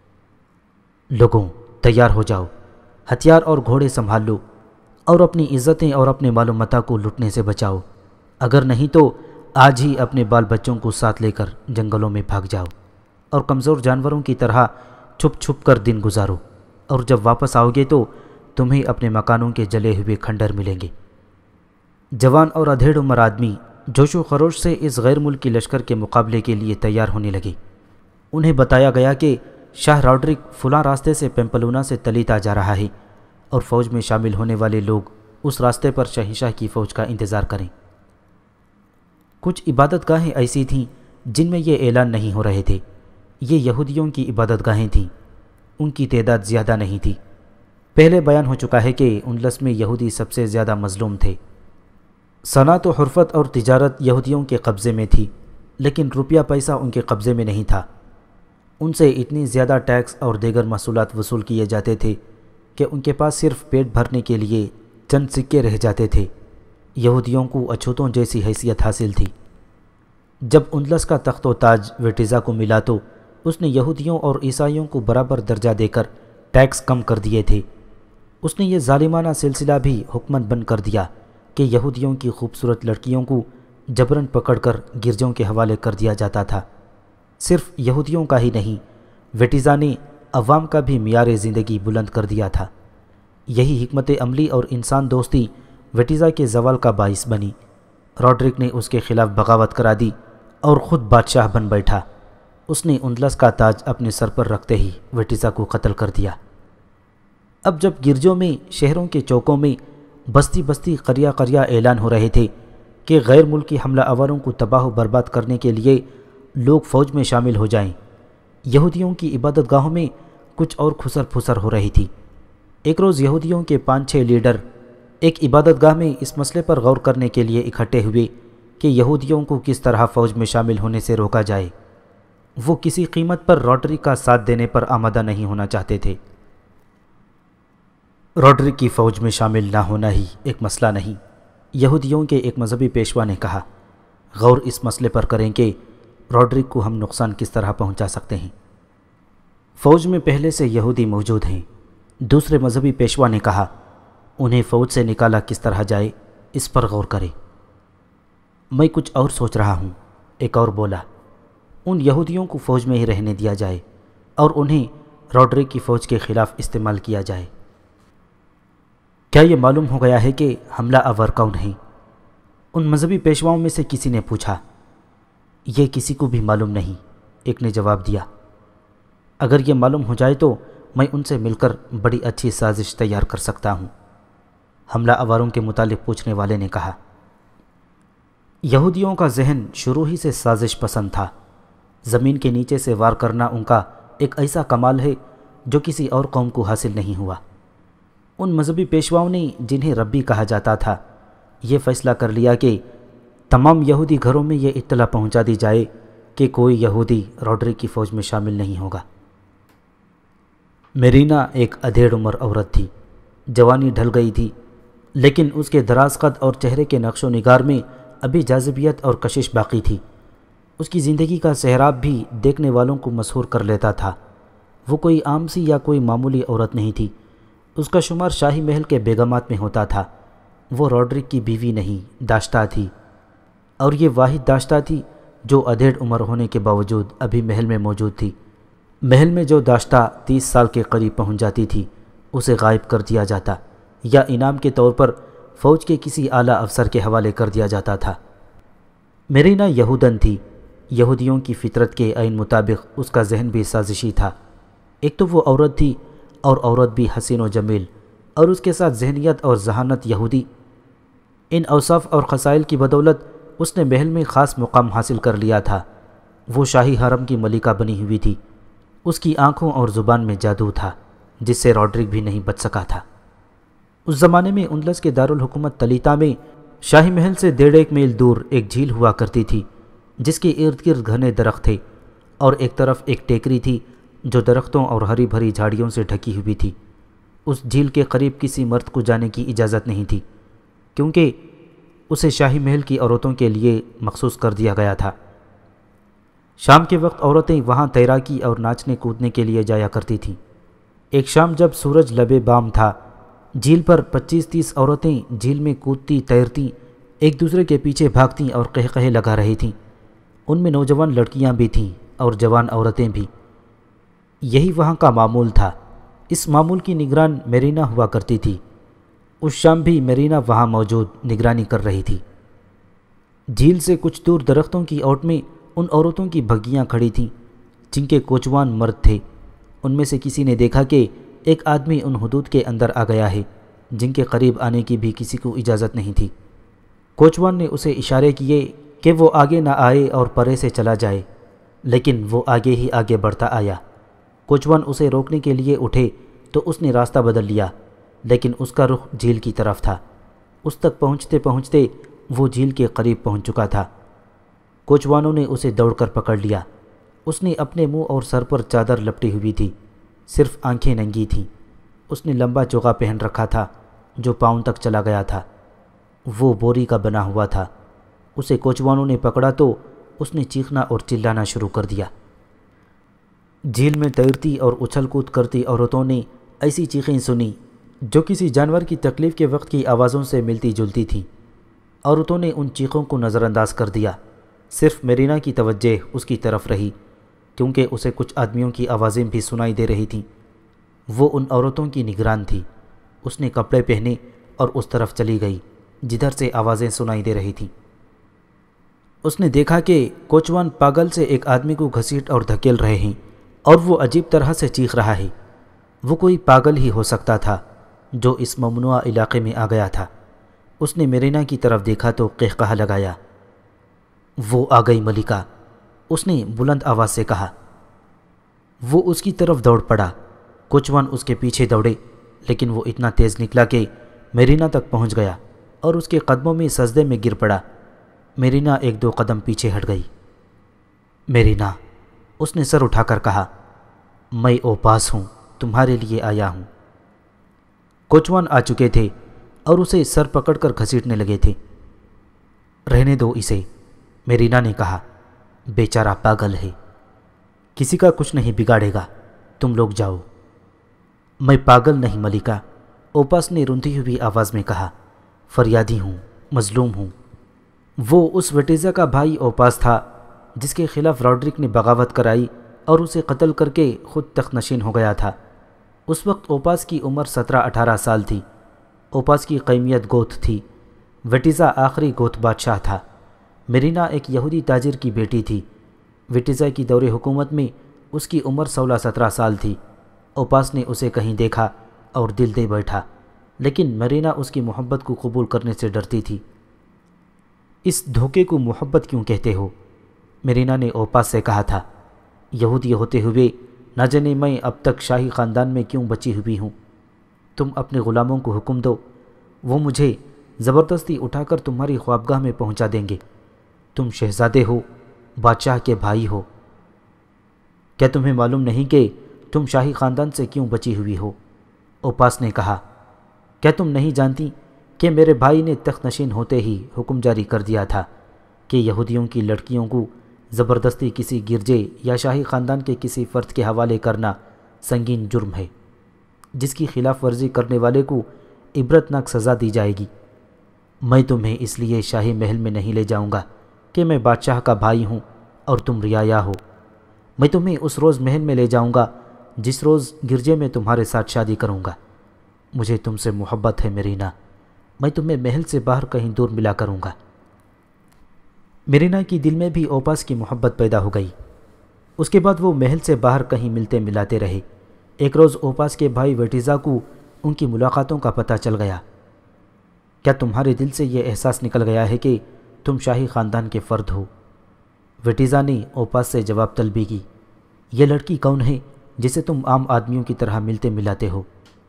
لوگوں، تیار ہو جاؤ، ہتھیار اور گھوڑے سنبھال لو اور اپنی عزتیں اور اپنے مال و متاع کو لٹنے سے بچاؤ، اگر نہیں تو آج ہی اپنے بال بچوں کو ساتھ لے کر جنگلوں میں بھاگ جاؤ اور کمزور جانوروں کی طرح چھپ چھپ کر دن گزارو، اور جب واپس آؤ گے تو تمہیں اپنے مکانوں کے جلے ہوئے کھنڈر ملیں گے۔ جوان اور ادھیڑ عمر آدمی جوش و خروش سے اس غیر ملکی لشکر کے مقابلے کے لیے تیار ہونے لگے۔ انہیں بتایا گیا کہ شاہ راڈرک فلاں راستے سے پیمپلونا سے تلیتا جا رہا ہے اور فوج میں شامل ہونے والے لوگ اس راستے پر شہنشاہ کی فوج کا انتظار کریں۔ کچھ عبادت گاہیں ایسی تھیں جن میں یہ اعلان نہیں ہو رہے تھے۔ یہ یہودیوں کی عبادت گاہیں تھیں، ان کی تعداد زیادہ نہیں تھی۔ پہلے بیان ہو چکا ہے کہ اندلس میں یہودی سب سے زیادہ مظلوم تھے۔ صنعت و حرفت اور تجارت یہودیوں کے قبضے میں تھی، لیکن روپیہ پیسہ ان کے قبضے میں نہیں تھا۔ ان سے اتنی زیادہ ٹیکس اور دیگر محصولات وصول کیے جاتے تھے کہ ان کے پاس صرف پیٹ بھرنے کے لیے چند سکے رہ جاتے تھے۔ یہودیوں کو اچھوتوں جیسی حیثیت حاصل تھی۔ جب اندلس کا تخت و تاج ویٹیزا کو ملا تو اس نے یہودیوں اور عیسائیوں کو برابر درجہ دے کر ٹیکس کم کر دیے تھے۔ اس نے یہ ظالمانہ سلسلہ بھی حکمت بند کر دیا کہ یہودیوں کی خوبصورت لڑکیوں کو جبراً پکڑ کر گرجوں کے حوالے کر دیا جاتا تھا۔ صرف یہودیوں کا ہی نہیں، ویٹیزا نے عوام کا بھی معیار زندگی بلند کر دیا تھا۔ یہی حکمت عملی اور انسان دوستی ویٹیزا کے زوال کا باعث بنی۔ راڈرک نے اس کے خلاف بغاوت کرا دی اور خود بادشاہ بن بیٹھا۔ اس نے اندلس کا تاج اپنے سر پر رکھتے ہی ویٹیزا کو قتل کر دیا۔ اب جب گرجوں میں، شہروں کے چوکوں میں، بستی بستی، قریہ قریہ اعلان ہو رہے تھے کہ غیر ملکی حملہ آوروں کو تباہ و برباد کرنے کے لیے لوگ فوج میں شامل ہو جائیں، یہودیوں کی عبادت گاہوں میں کچھ اور کھسر پھسر ہو رہی تھی۔ ایک روز یہودیوں کے پانچ چھ لیڈر ایک عبادت گاہ میں اس مسئلے پر غور کرنے کے لیے اکٹھے ہوئے کہ یہودیوں کو کس طرح فوج میں شامل ہونے سے روکا جائے۔ وہ کسی قیمت پر راڈرک کا ساتھ دینے پر آمادہ نہیں ہونا چاہتے تھے۔ راڈرک کی فوج میں شامل نہ ہونا ہی ایک مسئلہ نہیں، یہودیوں کے ایک مذہبی پیشوا نے کہا۔ غور اس مسئلے پر کریں کہ راڈرک کو ہم نقصان کس طرح پہنچا سکتے ہیں۔ فوج میں پہلے سے یہودی موجود ہیں، دوسرے مذہبی پیشوا نے کہا۔ انہیں فوج سے نکالا کس طرح جائے، اس پر غور کریں۔ میں کچھ اور سوچ رہا ہوں، ایک اور بولا۔ ان یہودیوں کو فوج میں ہی رہنے دیا جائے اور انہیں راڈرک کی فوج کے خلاف استعمال کیا جائے۔ کیا یہ معلوم ہو گیا ہے کہ حملہ آور کون ہیں؟ ان مذہبی پیشواؤں میں سے کسی نے پوچھا۔ یہ کسی کو بھی معلوم نہیں، ایک نے جواب دیا۔ اگر یہ معلوم ہو جائے تو میں ان سے مل کر بڑی اچھی سازش تیار کر سکتا ہوں، حملہ آوروں کے متعلق پوچھنے والے نے کہا۔ یہودیوں کا ذہن شروع ہی سے سازش پسند تھا۔ زمین کے نیچے سے وار کرنا ان کا ایک ایسا کمال ہے جو کسی اور قوم کو حاصل نہیں ہوا۔ ان مذہبی پیشواؤں نے، جنہیں ربی کہا جاتا تھا، یہ فیصلہ کر لیا کہ تمام یہودی گھروں میں یہ اطلاع پہنچا دی جائے کہ کوئی یہودی راڈرک کی فوج میں شامل نہیں ہوگا۔ میرینا ایک ادھیڑ عمر عورت تھی، جوانی ڈھل گئی تھی، لیکن اس کے دراز قد اور چہرے کے نقش و نگار میں ابھی جاذبیت اور کشش باقی تھی۔ اس کی زندگی کا سحراب بھی دیکھنے والوں کو مسحور کر لیتا تھا۔ وہ کوئی عام سی یا کوئی معمولی عورت نہیں تھی، اس کا شمار شاہی محل کے بیگمات میں ہوتا تھا۔ وہ راڈرک کی بیوی نہیں، داشتہ تھی، اور یہ واحد داشتہ تھی جو ادھیڑ عمر ہونے کے باوجود ابھی محل میں موجود تھی محل میں جو داشتہ تیس سال کے قریب پہنچ جاتی تھی اسے غائب کر دیا جاتا یا انعام کے طور پر فوج کے کسی اعلیٰ افسر کے حوالے کر دیا جاتا تھا۔ میرینا یہودن تھی۔ یہودیوں کی فطرت کے عین مطابق اس کا ذہن بھی سازشی تھا۔ ایک تو وہ عورت تھی اور عورت بھی حسین و جمیل، اور اس کے ساتھ ذہنیت اور ذہانت یہودی۔ ان اوصاف اور خصائل کی بدولت اس نے محل میں خاص مقام حاصل کر لیا تھا۔ وہ شاہی حرم کی ملکہ بنی ہوئی تھی۔ اس کی آنکھوں اور زبان میں جادو تھا جس سے راڈرک بھی نہیں بچ سکا تھا۔ اس زمانے میں اندلس کے دارالحکومت تلیتا میں شاہی محل سے ڈیڑھ ایک میل دور ایک جھیل ہوا کرتی تھی جس کے ارد گرد گھنے درخت تھے، اور ایک طرف ایک ٹیکری تھی جو درختوں اور ہری بھری جھاڑیوں سے ڈھکی ہوئی تھی۔ اس جھیل کے قریب کسی مرد کو جانے کی اجازت نہیں تھی کیونکہ اسے شاہی محل کی عورتوں کے لیے مخصوص کر دیا گیا تھا۔ شام کے وقت عورتیں وہاں تیراکی اور ناچنے کودنے کے لیے جایا کرتی تھیں۔ ایک شام جب سورج لبے بام تھا، جھیل پر پچیس تیس عورتیں جھیل میں کودتی تیرتی ایک دوسرے کے پیچھے بھاگتیں اور قہقہے لگا رہی تھیں۔ ان میں نوجوان لڑکیاں بھی تھیں اور جوان عورتیں بھی۔ یہی وہاں کا معمول تھا۔ اس معمول کی نگران میرینا ہوا کرتی تھی۔ اس شام بھی میرینا وہاں موجود نگرانی کر رہی تھی۔ جھیل سے کچھ دور درختوں کی اوٹ میں ان عورتوں کی بھگیاں کھڑی تھیں جن کے کوچوان مرد تھے۔ ان میں سے کسی نے دیکھا کہ ایک آدمی ان حدود کے اندر آ گیا ہے جن کے قریب آنے کی بھی کسی کو اجازت نہیں تھی۔ کوچوان نے اسے اشارے کیے کہ وہ آگے نہ آئے اور پرے سے چلا جائے، لیکن وہ آگے ہی آگے بڑھتا آیا۔ کوچوان اسے روکنے کے لیے اٹھے تو اس نے راستہ بدل لیا، لیکن اس کا رخ جھیل کی طرف تھا۔ اس تک پہنچتے پہنچتے وہ جھیل کے قریب پہنچ چکا تھا۔ کوچوانوں نے اسے دوڑ کر پکڑ لیا۔ اس نے اپنے منہ اور سر پر چادر لپٹی ہوئی تھی، صرف آنکھیں ننگی تھیں۔ اس نے لمبا چوغا پہن رکھا تھا جو پاؤں تک چلا گیا تھا۔ وہ بوری کا بنا ہوا تھا۔ اسے کوچوانوں نے پکڑا تو اس نے چیخنا اور چلانا شروع کر دیا۔ جھیل میں تیرتی اور اچھل کود کرتی عورتوں نے ایسی چیخیں سنی جو کسی جانور کی تکلیف کے وقت کی آوازوں سے ملتی جلتی تھیں۔ عورتوں نے ان چیخوں کو نظر انداز کر دیا۔ صرف میرینا کی توجہ اس کی طرف رہی کیونکہ اسے کچھ آدمیوں کی آوازیں بھی سنائی دے رہی تھیں۔ وہ ان عورتوں کی نگران تھی۔ اس نے کپڑے پہنے اور اس طرف چلی گئی جدھر سے آوازیں سنائی دے رہی تھیں۔ اس نے دیکھا کہ کوچوان پاگل سے ایک آدمی کو گھسیٹ اور دھکیل رہے ہیں اور وہ عجیب طرح سے چیخ رہا ہے۔ وہ کوئی پاگل ہی ہو سکتا تھا جو اس ممنوعہ علاقے میں آ گیا تھا۔ اس نے میرینا کی طرف دیکھا تو قہقہا لگایا۔ وہ آ گئی ملکہ، اس نے بلند آواز سے کہا۔ وہ اس کی طرف دوڑ پڑا۔ کوچوان اس کے پیچھے دوڑے، لیکن وہ اتنا تیز نکلا کہ میرینا تک پہنچ گیا اور اس کے قدموں میں سجدے میں گر پڑا۔ میرینا ایک دو قدم پیچھے ہٹ گئی۔ میرینا، اس نے سر اٹھا کر کہا، میں اوپاس ہوں، تمہارے لیے آیا ہوں۔ کوچوان آ چکے تھے اور اسے سر پکڑ کر گھسیٹنے لگے تھے۔ رہنے دو اسے، میرینا نے کہا، بیچارہ پاگل ہے، کسی کا کچھ نہیں بگاڑے گا، تم لوگ جاؤ۔ میں پاگل نہیں ملکہ، اوپاس نے رونتی ہوئی آواز میں کہا، فریادی ہوں، مظلوم ہوں۔ وہ اس وٹیزا کا بھائی اوپاس تھا جس کے خلاف راڈرک نے بغاوت کرائی اور اسے قتل کر کے خود تخت نشین ہو گیا تھا۔ اس وقت اوپاس کی عمر سترہ اٹھارہ سال تھی۔ اوپاس کی قومیت گوتھ تھی۔ وٹیزا آخری گوتھ بادشاہ تھا۔ میرینا ایک یہودی تاجر کی بیٹی تھی۔ وٹیزا کی دور حکومت میں اس کی عمر سولہ سترہ سال تھی۔ اوپاس نے اسے کہیں دیکھا اور دل دے بیٹھا، لیکن میرینا اس کی محبت کو قبول کرنے سے ڈرتی تھی۔ اس دھوکے کو محبت کیوں کہتے ہو؟ میرینا نے اوپاس سے کہا تھا۔ یہودی ہوتے ہوئے نہ جانے میں اب تک شاہی خاندان میں کیوں بچی ہوئی ہوں۔ تم اپنے غلاموں کو حکم دو، وہ مجھے زبردستی اٹھا کر تمہاری خوابگاہ میں پہنچا دیں گے۔ تم شہزادے ہو، بادشاہ کے بھائی ہو۔ کیا تمہیں معلوم نہیں کہ تم شاہی خاندان سے کیوں بچی ہوئی ہو؟ اوپاس نے کہا، کیا تم نہیں جانتی کہ میرے بھائی نے تخت نشین ہوتے ہی حکم جاری کر دیا تھا کہ یہودیوں کی لڑکیوں کو زبردستی کسی گرجے یا شاہی خاندان کے کسی فرد کے حوالے کرنا سنگین جرم ہے، جس کی خلاف ورزی کرنے والے کو عبرتناک سزا دی جائے گی۔ میں تمہیں اس لیے شاہی محل میں نہیں لے جاؤں گا کہ میں بادشاہ کا بھائی ہوں اور تم رعایا ہو۔ میں تمہیں اس روز محل میں لے جاؤں گا جس روز گرجے میں تمہارے ساتھ شادی کروں گا۔ مجھے تم سے محبت ہے میرینا، میں تمہیں محل سے باہر کہیں دور ملا کروں گا۔ میرینا کی دل میں بھی اوپاس کی محبت پیدا ہو گئی۔ اس کے بعد وہ محل سے باہر کہیں ملتے ملاتے رہے۔ ایک روز اوپاس کے بھائی ویٹیزا کو ان کی ملاقاتوں کا پتہ چل گیا۔ کیا تمہارے دل سے یہ احساس نکل گیا ہے کہ تم شاہی خاندان کے فرد ہو؟ ویٹیزا نے اوپاس سے جواب طلبی کی۔ یہ لڑکی کون ہے جسے تم عام آدمیوں کی طرح ملتے ملاتے ہو؟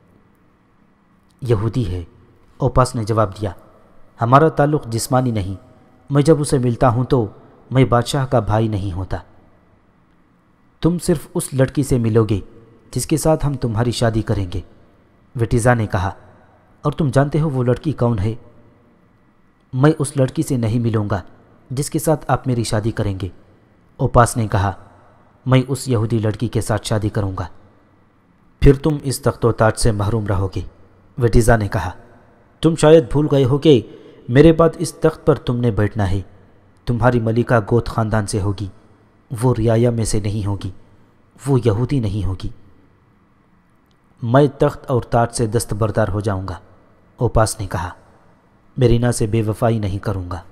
یہودی ہے، اوپاس نے جواب دیا۔ ہمارا تعلق جسمانی نہیں، میں جب اسے ملتا ہوں تو میں بادشاہ کا بھائی نہیں ہوتا۔ تم صرف اس لڑکی سے ملو گے جس کے ساتھ ہم تمہاری شادی کریں گے، ویٹیزا نے کہا۔ اور تم جانتے ہو وہ لڑکی کون ہے؟ میں اس لڑکی سے نہیں ملوں گا جس کے ساتھ آپ میری شادی کریں گے، اوپاس نے کہا۔ میں اس یہودی لڑکی کے ساتھ شادی کروں گا۔ پھر تم اس تخت و تاج سے محروم رہو گے، ویٹیزا نے کہا۔ تم شاید بھول گئے ہو کہ میرے بعد اس تخت پر تم نے بیٹھنا ہے۔ تمہاری ملکہ گوت خاندان سے ہوگی، وہ رعایا میں سے نہیں ہوگی، وہ یہودی نہیں ہوگی۔ میں تخت اور تاج سے دستبردار ہو جاؤں گا، اوپاس نے کہا۔ میرینا سے بے وفائی نہیں کروں گا۔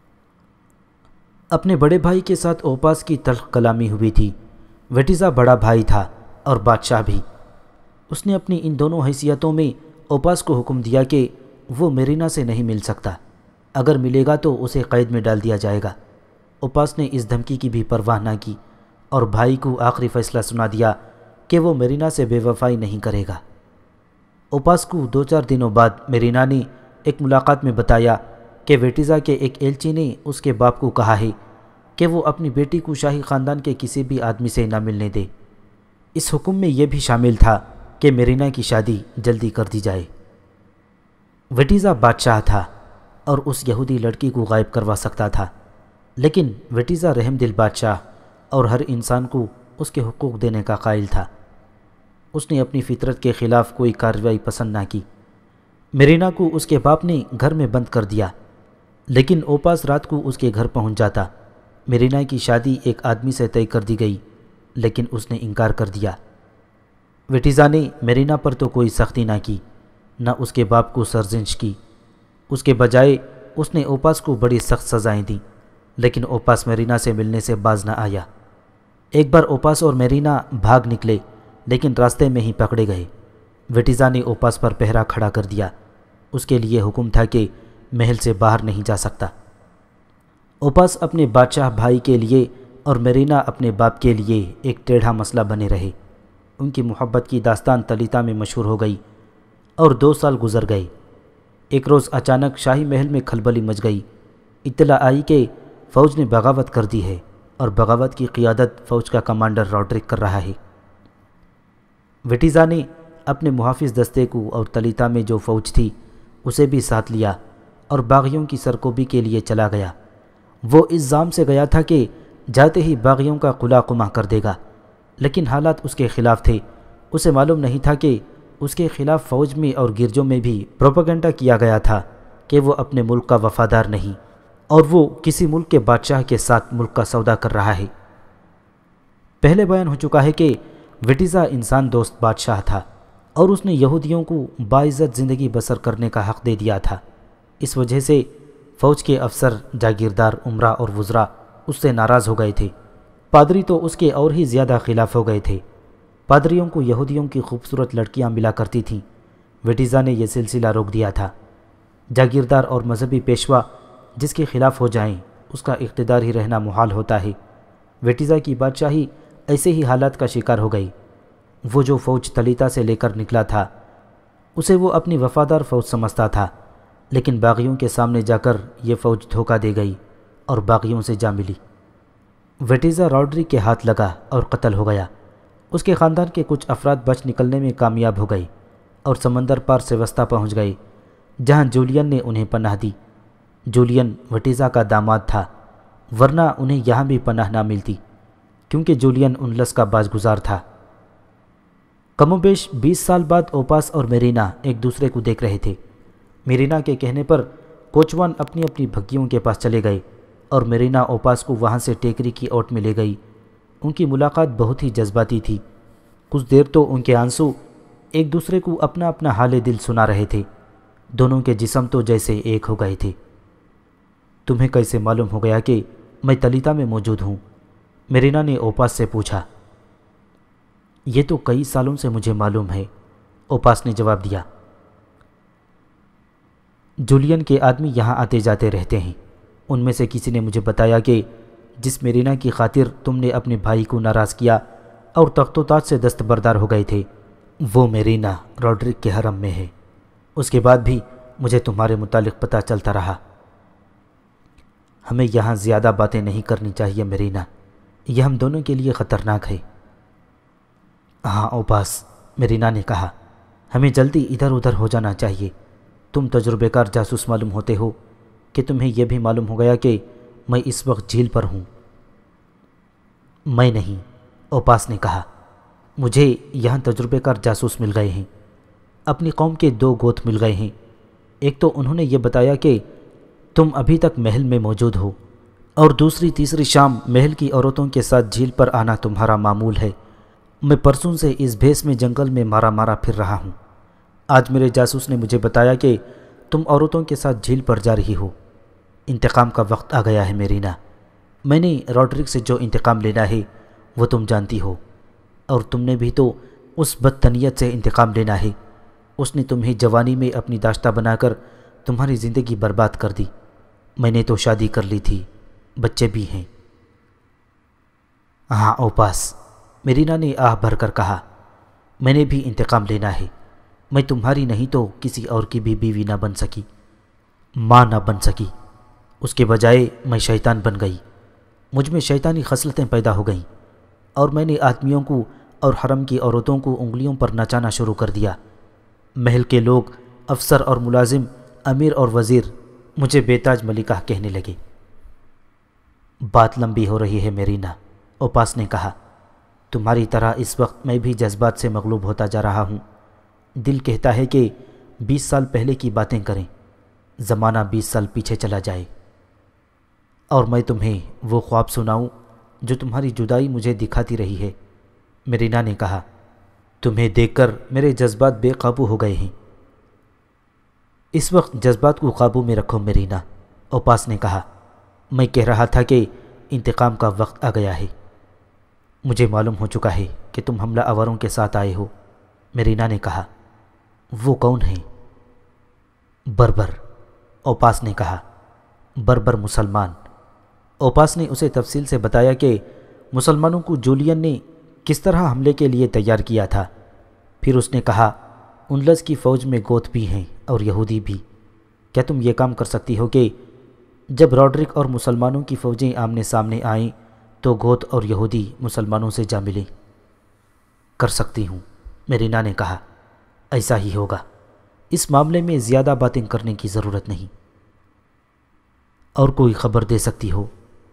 اپنے بڑے بھائی کے ساتھ اوپاس کی تلخ کلامی ہوئی تھی۔ ویٹیزا بڑا بھائی تھا اور بادشاہ بھی۔ اس نے اپنی ان دونوں حیثیتوں میں اوپاس کو حکم دیا کہ وہ میرینا سے نہیں مل سکتا، اگر ملے گا تو اسے قید میں ڈال دیا جائے گا۔ اوپاس نے اس دھمکی کی بھی پرواہ نہ کی اور بھائی کو آخری فیصلہ سنا دیا کہ وہ میرینا سے بے وفائی نہیں کرے گا۔ اوپاس کو دو چار دنوں بعد میرینا نے ایک ملاقات میں بتایا کہ ویٹیزا کے ایک ایلچی نے اس کے باپ کو کہا ہے کہ وہ اپنی بیٹی کو شاہی خاندان کے کسی بھی آدمی سے نہ ملنے دے۔ اس حکم میں یہ بھی شامل تھا کہ میرینا کی شادی جلدی کر دی جائے۔ ویٹیزا بادشاہ تھا اور اس یہودی لڑکی کو غائب کروا سکتا تھا، لیکن ویٹیزا رحم دل بادشاہ اور ہر انسان کو اس کے حقوق دینے کا قائل تھا۔ اس نے اپنی فطرت کے خلاف کوئی کارروائی پسند نہ کی۔ میرینا کو اس کے باپ نے گھر میں بند کر دیا، لیکن اوپاس رات کو اس کے گھر پہنچ جاتا۔ میرینا کی شادی ایک آدمی سے طے کر دی گئی، لیکن اس نے انکار کر دیا۔ ویٹیزا نے میرینا پر تو کوئی سختی نہ کی، نہ اس کے باپ کو سرزنش کی۔ اس کے بجائے اس نے اوپاس کو بڑی سخت سزائیں دیں، لیکن اوپاس میرینا سے ملنے سے باز نہ آیا۔ ایک بار اوپاس اور میرینا بھاگ نکلے، لیکن راستے میں ہی پکڑے گئے۔ ویٹیزا نے اوپاس پر پہرا کھڑا کر دیا۔ اس کے لیے حکم تھا کہ محل سے باہر نہیں جا سکتا۔ اوپاس اپنے بادشاہ بھائی کے لیے اور میرینا اپنے باپ کے لیے ایک ٹیڑھا مسئلہ بنے رہے۔ ان کی محبت کی داستان تلیتا میں مشہور ہو گئی اور دو سال گزر گئے۔ ایک روز اچانک شاہی محل میں کھلبلی مچ گئی۔ اطلاع آئی کہ فوج نے بغاوت کر دی ہے اور بغاوت کی قیادت فوج کا کمانڈر راڈرک کر رہا ہے۔ ویٹیزا نے اپنے محافظ دستے کو اور تلیتا میں جو فوج تھی اسے بھی ساتھ لیا اور باغیوں کی سرکوبی کے لیے چلا گیا۔ وہ اس ظام سے گیا تھا کہ جاتے ہی باغیوں کا قلع قمع کر دے گا، لیکن حالات اس کے خلاف تھے۔ اسے معلوم نہیں تھا کہ اس کے خلاف فوج میں اور گرجوں میں بھی پروپیگنڈا کیا گیا تھا کہ وہ اپنے ملک کا وفادار نہیں اور وہ کسی ملک کے بادشاہ کے ساتھ ملک کا سودا کر رہا ہے۔ پہلے بیان ہو چکا ہے کہ ویٹیزا انسان دوست بادشاہ تھا اور اس نے یہودیوں کو باعزت زندگی بسر کرنے کا حق دے دیا تھا۔ اس وجہ سے فوج کے افسر، جاگیردار، عمرہ اور وزراء اس سے ناراض ہو گئے تھے۔ پادری تو اس کے اور ہی زیادہ خلاف ہو گئے تھے۔ پادریوں کو یہودیوں کی خوبصورت لڑکیاں ملا کرتی تھیں۔ ویٹیزا نے یہ سلسلہ روک دیا تھا۔ جاگیردار اور مذہبی پیشوا جس کے خلاف ہو جائیں اس کا اقتدار ہی رہنا محال ہوتا ہے۔ ویٹیزا کی بادشاہی ایسے ہی حالات کا شکار ہو گئی۔ وہ جو فوج تلیتا سے لے کر نکلا تھا اسے وہ اپنی وفادار فوج سمجھتا تھا، لیکن باغیوں کے سامنے جا کر یہ فوج دھوکہ دے گئی اور باغیوں سے جا ملی۔ ویٹیزا راڈرک کے ہاتھ لگا اور قتل ہو گیا۔ اس کے خاندان کے کچھ افراد بچ نکلنے میں کامیاب ہو گئے اور سمندر پار سیوستا پہنچ گئے، جہاں جولین نے انہیں پناہ دی۔ جولین ویٹیزا کا داماد تھا، ورنہ انہیں یہاں بھی پناہ نہ ملتی، کیونکہ جولین انلس کا باز گزار تھا۔ کم و بیش بیس سال بعد اوپاس اور میرینا ایک دوسرے کو دیکھ رہے تھے۔ میرینا کے کہنے پر کوچوان اپنی اپنی بھگیوں کے پاس چلے گئے اور میرینا اوپاس کو وہاں سے ٹیکری کی اوٹ میں لے گئی ان کی ملاقات بہت ہی جذباتی تھی۔ کچھ دیر تو ان کے آنسو ایک دوسرے کو اپنا اپنا حال دل سنا رہے تھے۔ دونوں کے جسم تو جیسے ایک ہو گئے تھے۔ تمہیں کیسے معلوم ہو گیا کہ میں تلیتا میں موجود ہوں؟ میرینا نے اوپاس سے پوچھا۔ یہ تو کئی سالوں سے مجھے معلوم ہے، اوپاس نے جواب دیا۔ جولین کے آدمی یہاں آتے جاتے رہتے ہیں۔ ان میں سے کسی نے مجھے بتایا کہ جس میرینا کی خاطر تم نے اپنے بھائی کو ناراض کیا اور تخت و تاج سے دستبردار ہو گئے تھے، وہ میرینا راڈرک کے حرم میں ہے۔ اس کے بعد بھی مجھے تمہارے متعلق پتہ چلتا رہا۔ ہمیں یہاں زیادہ باتیں نہیں کرنی چاہیے میرینا، یہ ہم دونوں کے لیے خطرناک ہے۔ ہاں اوپاس، میرینا نے کہا، ہمیں جلدی ادھر ادھر ہو جانا چاہیے۔ تم تجربہ کار جاسوس معلوم ہوتے ہو کہ تمہیں یہ بھی معلوم ہو گیا کہ میں اس وقت جھیل پر ہوں۔ میں نہیں، اوپاس نے کہا، مجھے یہاں تجربہ کار جاسوس مل گئے ہیں۔ اپنی قوم کے دو گوت مل گئے ہیں۔ ایک تو انہوں نے یہ بتایا کہ تم ابھی تک محل میں موجود ہو، اور دوسری تیسری شام محل کی عورتوں کے ساتھ جھیل پر آنا تمہارا معمول ہے۔ میں پرسوں سے اس بھیس میں جنگل میں مارا مارا پھر رہا ہوں۔ آج میرے جاسوس نے مجھے بتایا کہ تم عورتوں کے ساتھ جھیل پر جا رہی ہو۔ انتقام کا وقت آ گیا ہے میرینا۔ میں نے راڈرک سے جو انتقام لینا ہے وہ تم جانتی ہو، اور تم نے بھی تو اس بدتنیت سے انتقام لینا ہے۔ اس نے تمہیں جوانی میں اپنی داشتہ بنا کر تمہاری زندگی برباد کر دی۔ میں نے تو شادی کر لی تھی، بچے بھی ہیں۔ ہاں اوپاس، میرینا نے آہ بھر کر کہا، میں نے بھی انتقام لینا ہے۔ میں تمہاری نہیں تو کسی اور کی بھی بیوی نہ بن سکی، ماں نہ بن سکی۔ اس کے بجائے میں شیطان بن گئی۔ مجھ میں شیطانی خصلتیں پیدا ہو گئیں، اور میں نے آدمیوں کو اور حرم کی عورتوں کو انگلیوں پر نچانا شروع کر دیا۔ محل کے لوگ، افسر اور ملازم، امیر اور وزیر مجھے بے تاج ملکہ کہنے لگے۔ بات لمبی ہو رہی ہے میرینا، اوپاس نے کہا۔ تمہاری طرح اس وقت میں بھی جذبات سے مغلوب ہوتا جا رہا ہوں۔ دل کہتا ہے کہ بیس سال پہلے کی باتیں کریں، زمانہ بیس سال پیچھے چلا جائے، اور میں تمہیں وہ خواب سناؤں جو تمہاری جدائی مجھے دکھاتی رہی ہے۔ میرینا نے کہا، تمہیں دیکھ کر میرے جذبات بے قابو ہو گئے ہیں۔ اس وقت جذبات کو قابو میں رکھو میرینا، اوپاس نے کہا۔ میں کہہ رہا تھا کہ انتقام کا وقت آ گیا ہے۔ مجھے معلوم ہو چکا ہے کہ تم حملہ آوروں کے ساتھ آئے ہو، میرینا نے کہا۔ وہ کون ہیں؟ بربر، اوپاس نے کہا۔ بربر مسلمان۔ اوپاس نے اسے تفصیل سے بتایا کہ مسلمانوں کو جولین نے کس طرح حملے کے لیے تیار کیا تھا۔ پھر اس نے کہا، انلس کی فوج میں گوت بھی ہیں اور یہودی بھی۔ کیا تم یہ کام کر سکتی ہو کہ جب راڈرک اور مسلمانوں کی فوجیں آمنے سامنے آئیں تو گوت اور یہودی مسلمانوں سے جا ملیں؟ کر سکتی ہوں، میرینا نے کہا۔ ایسا ہی ہوگا۔ اس معاملے میں زیادہ باتیں کرنے کی ضرورت نہیں۔ اور کوئی خبر دے سکتی ہو؟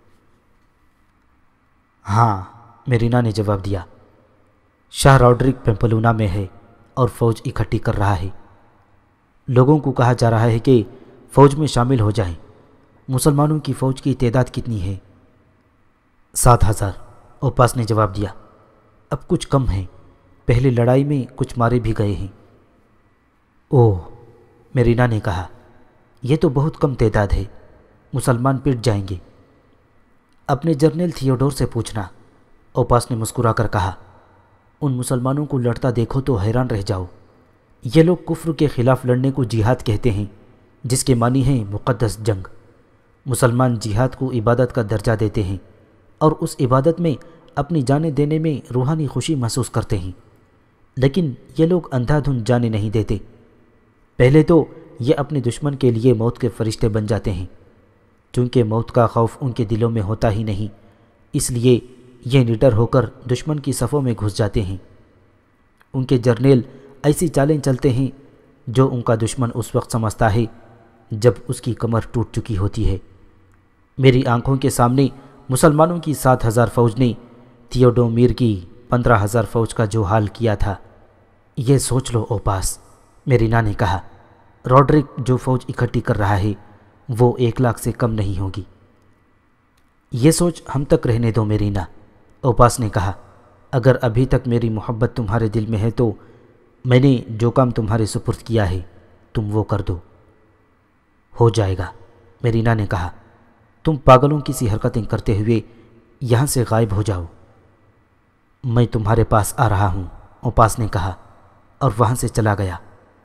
ہاں، میرینا نے جواب دیا۔ شاہ راڈرک پیمپلونا میں ہے اور فوج اکٹھی کر رہا ہے۔ لوگوں کو کہا جا رہا ہے کہ فوج میں شامل ہو جائیں۔ مسلمانوں کی فوج کی تعداد کتنی ہے؟ سات ہزار، اوپاس نے جواب دیا۔ اب کچھ کم ہیں، پہلے لڑائی میں کچھ مارے بھی گئے ہیں۔ اوہ، میرینا نے کہا، یہ تو بہت کم تعداد ہے، مسلمان پٹ جائیں گے۔ اپنے جرنیل تھیوڈور سے پوچھنا، اوپاس نے مسکرا کر کہا۔ ان مسلمانوں کو لڑتا دیکھو تو حیران رہ جاؤ۔ یہ لوگ کفر کے خلاف لڑنے کو جہاد کہتے ہیں، جس کے معنی ہے مقدس جنگ۔ مسلمان جہاد کو عبادت کا درجہ دیتے ہیں اور اس عبادت میں اپنی جانیں دینے میں روحانی خوشی محسوس کرتے ہیں، لیکن یہ لوگ اندھا دھند جانیں نہیں دیتے۔ پہلے تو یہ اپنے دشمن کے لیے موت کے فرشتے بن جاتے ہیں۔ چونکہ موت کا خوف ان کے دلوں میں ہوتا ہی نہیں، اس لیے یہ نڈر ہو کر دشمن کی صفوں میں گھس جاتے ہیں۔ ان کے جرنیل ایسی چالیں چلتے ہیں جو ان کا دشمن اس وقت سمجھتا ہے جب اس کی کمر ٹوٹ چکی ہوتی ہے۔ میری آنکھوں کے سامنے مسلمانوں کی سات ہزار فوج نے تھیوڈومیر کی پندرہ ہزار فوج کا جو حال کیا تھا، یہ سوچ لو اوپاس، میرینا نے کہا۔ راڈرک جو فوج اکٹھی کر رہا ہے وہ ایک لاکھ سے کم نہیں ہوگی۔ یہ سوچ ہم تک رہنے دو میرینا، اوپاس نے کہا، اگر ابھی تک میری محبت تمہارے دل میں ہے تو میں نے جو کام تمہارے سپرد کیا ہے تم وہ کر دو۔ ہو جائے گا، میرینا نے کہا، تم پاگلوں کی سی حرکتیں کرتے ہوئے یہاں سے غائب ہو جاؤ۔ میں تمہارے پاس آ رہا ہوں، اوپاس نے کہا اور وہاں سے چلا گیا۔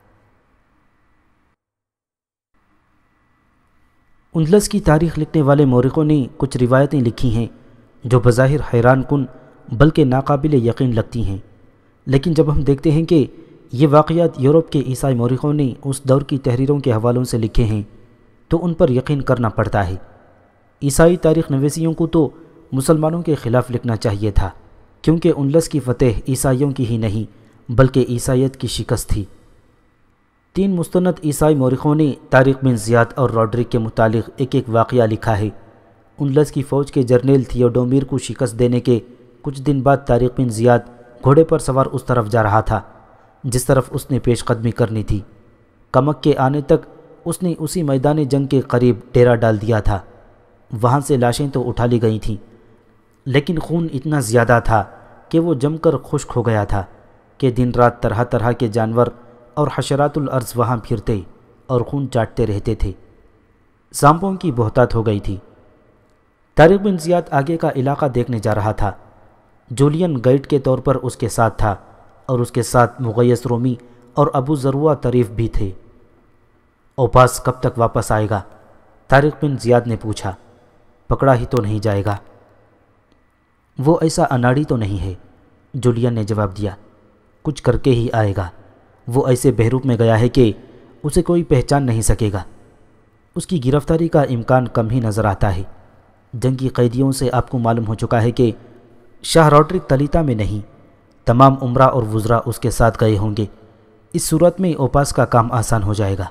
اندلس کی تاریخ لکھنے والے مورخوں نے کچھ روایتیں لکھی ہیں جو بظاہر حیران کن بلکہ ناقابل یقین لگتی ہیں، لیکن جب ہم دیکھتے ہیں کہ یہ واقعات یورپ کے عیسائی مورخوں نے اس دور کی تحریروں کے حوالوں سے لکھے ہیں تو ان پر یقین کرنا پڑتا ہے۔ عیسائی تاریخ نویسیوں کو تو مسلمانوں کے خلاف لکھنا چاہیے تھا، کیونکہ اندلس کی فتح عیسائیوں کی ہی نہیں بلکہ عیسائیت کی شکست تھی۔ تین مستند عیسائی مورخوں نے طارق بن زیاد اور روڈرک کے متعلق ایک ایک واقعہ لکھا ہے۔ اندلس کی فوج کے جرنیل تھیوڈومیر کو شکست دینے کے کچھ دن بعد طارق بن زیاد گھوڑے پر سوار اس طرف جا رہا تھا جس طرف اس نے پیش قدمی کرنی تھی۔ کمک کے آنے تک اس نے اسی میدان جنگ کے قریب ڈیرا ڈال دیا تھا۔ وہاں سے لاشیں تو اٹھا لی گئی تھیں، لیکن خون اتنا زیادہ تھا کہ وہ جم کر خشک ہو گیا تھا کہ دن رات طرح طرح کے جانور اور حشرات الارض وہاں پھرتے اور خون چاٹتے رہتے تھے۔ سانپوں کی بہتات ہو گئی تھی۔ طارق بن زیاد آگے کا علاقہ دیکھنے جا رہا تھا۔ جولین گائیڈ کے طور پر اس کے ساتھ تھا اور اس کے ساتھ مغیث رومی اور ابو ذروہ طریف بھی تھے۔ اوپاس کب تک واپس آئے گا؟ طارق بن زیاد نے پوچھا۔ پکڑا ہی تو نہیں جائے گا؟ وہ ایسا اناڑی تو نہیں ہے، جولین نے جواب دیا، کچھ کر کے ہی آئے گا۔ وہ ایسے بحروپ میں گیا ہے کہ اسے کوئی پہچان نہیں سکے گا۔ اس کی گرفتاری کا امکان کم ہی نظر آتا ہے۔ جنگی قیدیوں سے آپ کو معلوم ہو چکا ہے کہ شاہ روڈرک تلیتا میں نہیں، تمام عمرہ اور وزراء اس کے ساتھ گئے ہوں گے۔ اس صورت میں اوپاس کا کام آسان ہو جائے گا۔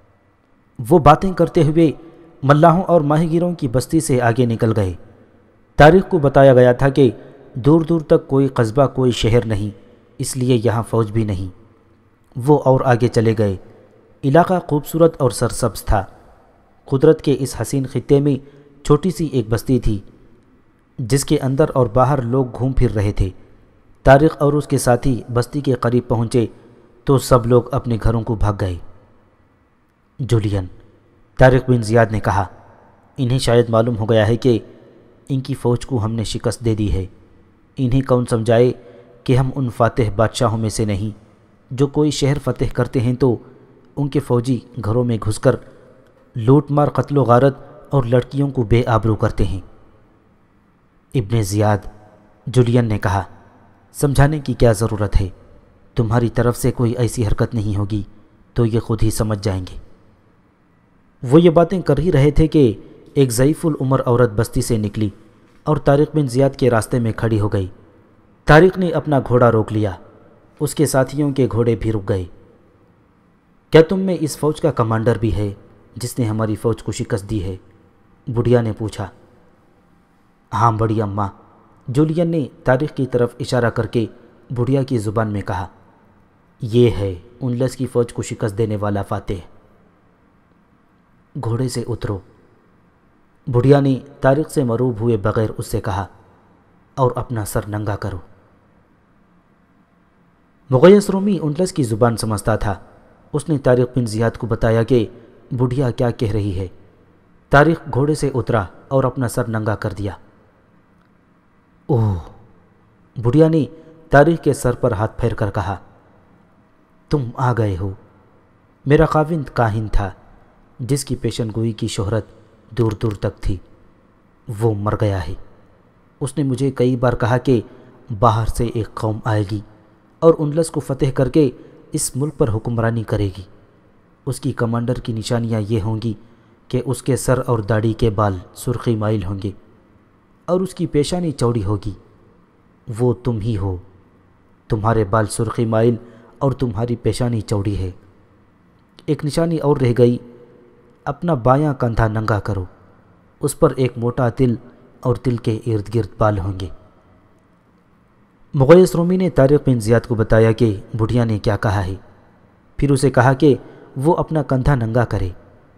وہ باتیں کرتے ہوئے ملاحوں اور ماہی گیروں کی بستی سے آگے نکل گئے۔ طارق کو بتایا گیا تھا کہ دور دور تک کوئی قصبہ کوئی شہر نہیں، اس لیے یہاں فوج بھی نہیں۔ وہ اور آگے چلے گئے۔ علاقہ خوبصورت اور سرسبز تھا۔ قدرت کے اس حسین خطے میں چھوٹی سی ایک بستی تھی جس کے اندر اور باہر لوگ گھوم پھر رہے تھے۔ طارق اور اس کے ساتھی بستی کے قریب پہنچے تو سب لوگ اپنے گھروں کو بھاگ گئے۔ جولین، طارق بن زیاد نے کہا، انہیں شاید معلوم ہو گیا ہے کہ ان کی فوج کو ہم نے شکست دے دی ہے۔ انہیں کون سمجھائے کہ ہم ان فاتح بادشاہوں میں سے نہیں جو کوئی شہر فتح کرتے ہیں تو ان کے فوجی گھروں میں گھس کر لوٹ مار، قتل و غارت اور لڑکیوں کو بے آبرو کرتے ہیں۔ ابن زیاد، جولین نے کہا، سمجھانے کی کیا ضرورت ہے؟ تمہاری طرف سے کوئی ایسی حرکت نہیں ہوگی تو یہ خود ہی سمجھ جائیں گے۔ وہ یہ باتیں کر ہی رہے تھے کہ ایک ضعیف العمر عورت بستی سے نکلی اور طارق بن زیاد کے راستے میں کھڑی ہو گئی۔ طارق نے اپنا گھوڑا روک لیا، اس کے ساتھیوں کے گھوڑے بھی رک گئے۔ کیا تم میں اس فوج کا کمانڈر بھی ہے جس نے ہماری فوج کو شکست دی ہے؟ بڑھیا نے پوچھا۔ ہاں بڑی اماں، جولین نے طارق کی طرف اشارہ کر کے بڑھیا کی زبان میں کہا، یہ ہے اندلس کی فوج کو شکست دینے والا فاتح۔ گھوڑے سے اترو، بڑھیا نے طارق سے مروب ہوئے بغیر اس سے کہا، اور اپنا سر ننگا کرو۔ مغیث رومی اندلس کی زبان سمجھتا تھا۔ اس نے طارق بن زیاد کو بتایا کہ بڑھیا کیا کہہ رہی ہے۔ طارق گھوڑے سے اترا اور اپنا سر ننگا کر دیا۔ اوہ، بڑھیا نے طارق کے سر پر ہاتھ پھیر کر کہا، تم آ گئے ہو۔ میرا خاوند کاہن تھا جس کی پیشن گوئی کی شہرت دور دور تک تھی، وہ مر گیا ہے۔ اس نے مجھے کئی بار کہا کہ باہر سے ایک قوم آئے گی اور اندلس کو فتح کر کے اس ملک پر حکمرانی کرے گی۔ اس کی کمانڈر کی نشانیاں یہ ہوں گی کہ اس کے سر اور داڑھی کے بال سرخی مائل ہوں گے اور اس کی پیشانی چوڑی ہوگی۔ وہ تم ہی ہو، تمہارے بال سرخی مائل اور تمہاری پیشانی چوڑی ہے۔ ایک نشانی اور رہ گئی، اپنا بایاں کندھا ننگا کرو، اس پر ایک موٹا تل اور تل کے ارد گرد بال ہوں گے۔ مغیث رومی نے طارق بن زیاد کو بتایا کہ بڑھیا نے کیا کہا ہے، پھر اسے کہا کہ وہ اپنا کندھا ننگا کرے۔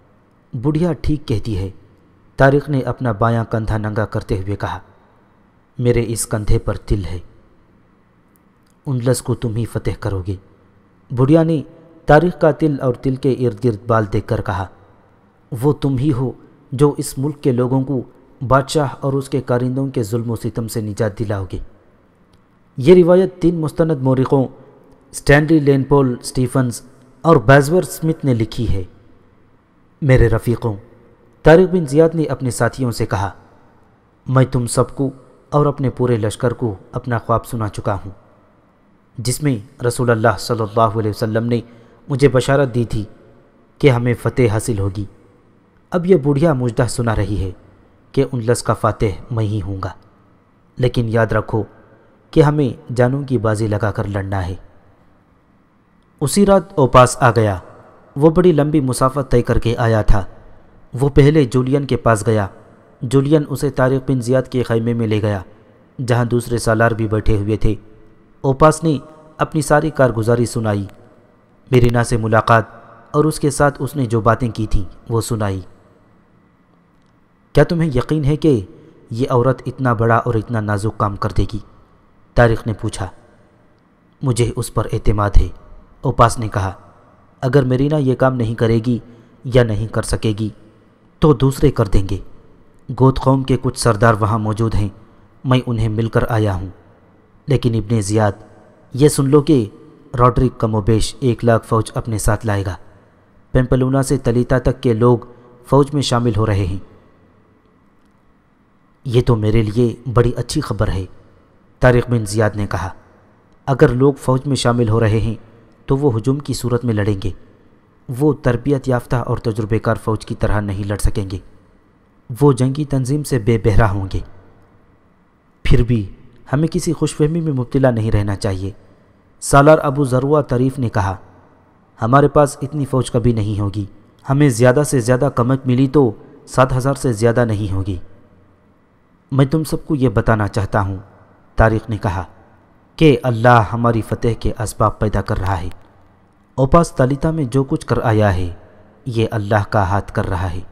بڑھیا ٹھیک کہتی ہے، طارق نے اپنا بایاں کندھا ننگا کرتے ہوئے کہا۔ میرے اس کندھے پر تل ہے، انڈلس کو تم ہی فتح کرو گے۔ بڑھیا نے طارق کا تل اور تل کے ارد گرد بال دیکھ کر کہا، وہ تم ہی ہو جو اس ملک کے لوگوں کو بادشاہ اور اس کے کارندوں کے ظلم و ستم سے نجات دلاؤ گے۔ یہ روایت تین مستند مورخوں سٹینلی لین پول سٹیفنز اور بیزور سمتھ نے لکھی ہے۔ میرے رفیقوں، طارق بن زیاد نے اپنے ساتھیوں سے کہا، میں تم سب کو اور اپنے پورے لشکر کو اپنا خواب سنا چکا ہوں، جس میں رسول اللہ صلی اللہ علیہ وسلم نے مجھے بشارت دی تھی کہ ہمیں فتح حاصل ہوگی۔ اب یہ بڑھیا مجدہ سنا رہی ہے کہ انڈلس کا فاتح میں ہی ہوں گا، لیکن یاد رکھو کہ ہمیں جانوں کی بازی لگا کر لڑنا ہے۔ اسی رات اوپاس آ گیا۔ وہ بڑی لمبی مسافت طے کر کے آیا تھا۔ وہ پہلے جولین کے پاس گیا۔ جولین اسے طارق بن زیاد کے خیمے میں لے گیا، جہاں دوسرے سالار بھی بیٹھے ہوئے تھے۔ اوپاس نے اپنی ساری کارگزاری سنائی، میرینا سے ملاقات اور اس کے ساتھ اس نے جو باتیں کی تھیں وہ سنائی۔ کیا تمہیں یقین ہے کہ یہ عورت اتنا بڑا اور اتنا نازک کام کر دے گی؟ طارق نے پوچھا۔ مجھے اس پر اعتماد ہے، اوپاس نے کہا۔ اگر میرینا یہ کام نہیں کرے گی یا نہیں کر سکے گی تو دوسرے کر دیں گے۔ گوت قوم کے کچھ سردار وہاں موجود ہیں، میں انہیں مل کر آیا ہوں۔ لیکن ابن زیاد، یہ سن لو کہ راڈرک کم و بیش ایک لاکھ فوج اپنے ساتھ لائے گا۔ پیمپلونا سے تلیتا تک کے لوگ فوج میں شامل ہو رہے ہیں۔ یہ تو میرے لیے بڑی اچھی خبر ہے، طارق بن زیاد نے کہا۔ اگر لوگ فوج میں شامل ہو رہے ہیں تو وہ ہجوم کی صورت میں لڑیں گے۔ وہ تربیت یافتہ اور تجربے کار فوج کی طرح نہیں لڑ سکیں گے۔ وہ جنگی تنظیم سے بے بہرا ہوں گے۔ پھر بھی ہمیں کسی خوش فہمی میں مبتلا نہیں رہنا چاہیے، سالار ابو ذروہ طریف نے کہا۔ ہمارے پاس اتنی فوج کبھی نہیں ہوگی۔ ہمیں زیادہ سے زیادہ کمک ملی تو سات ہزار سے زیادہ نہیں ہوگی۔ میں تم سب کو یہ بتانا چاہتا ہوں، طارق نے کہا، کہ اللہ ہماری فتح کے اسباب پیدا کر رہا ہے۔ اوپاس تالیتا میں جو کچھ کر آیا ہے یہ اللہ کا ہاتھ کر رہا ہے۔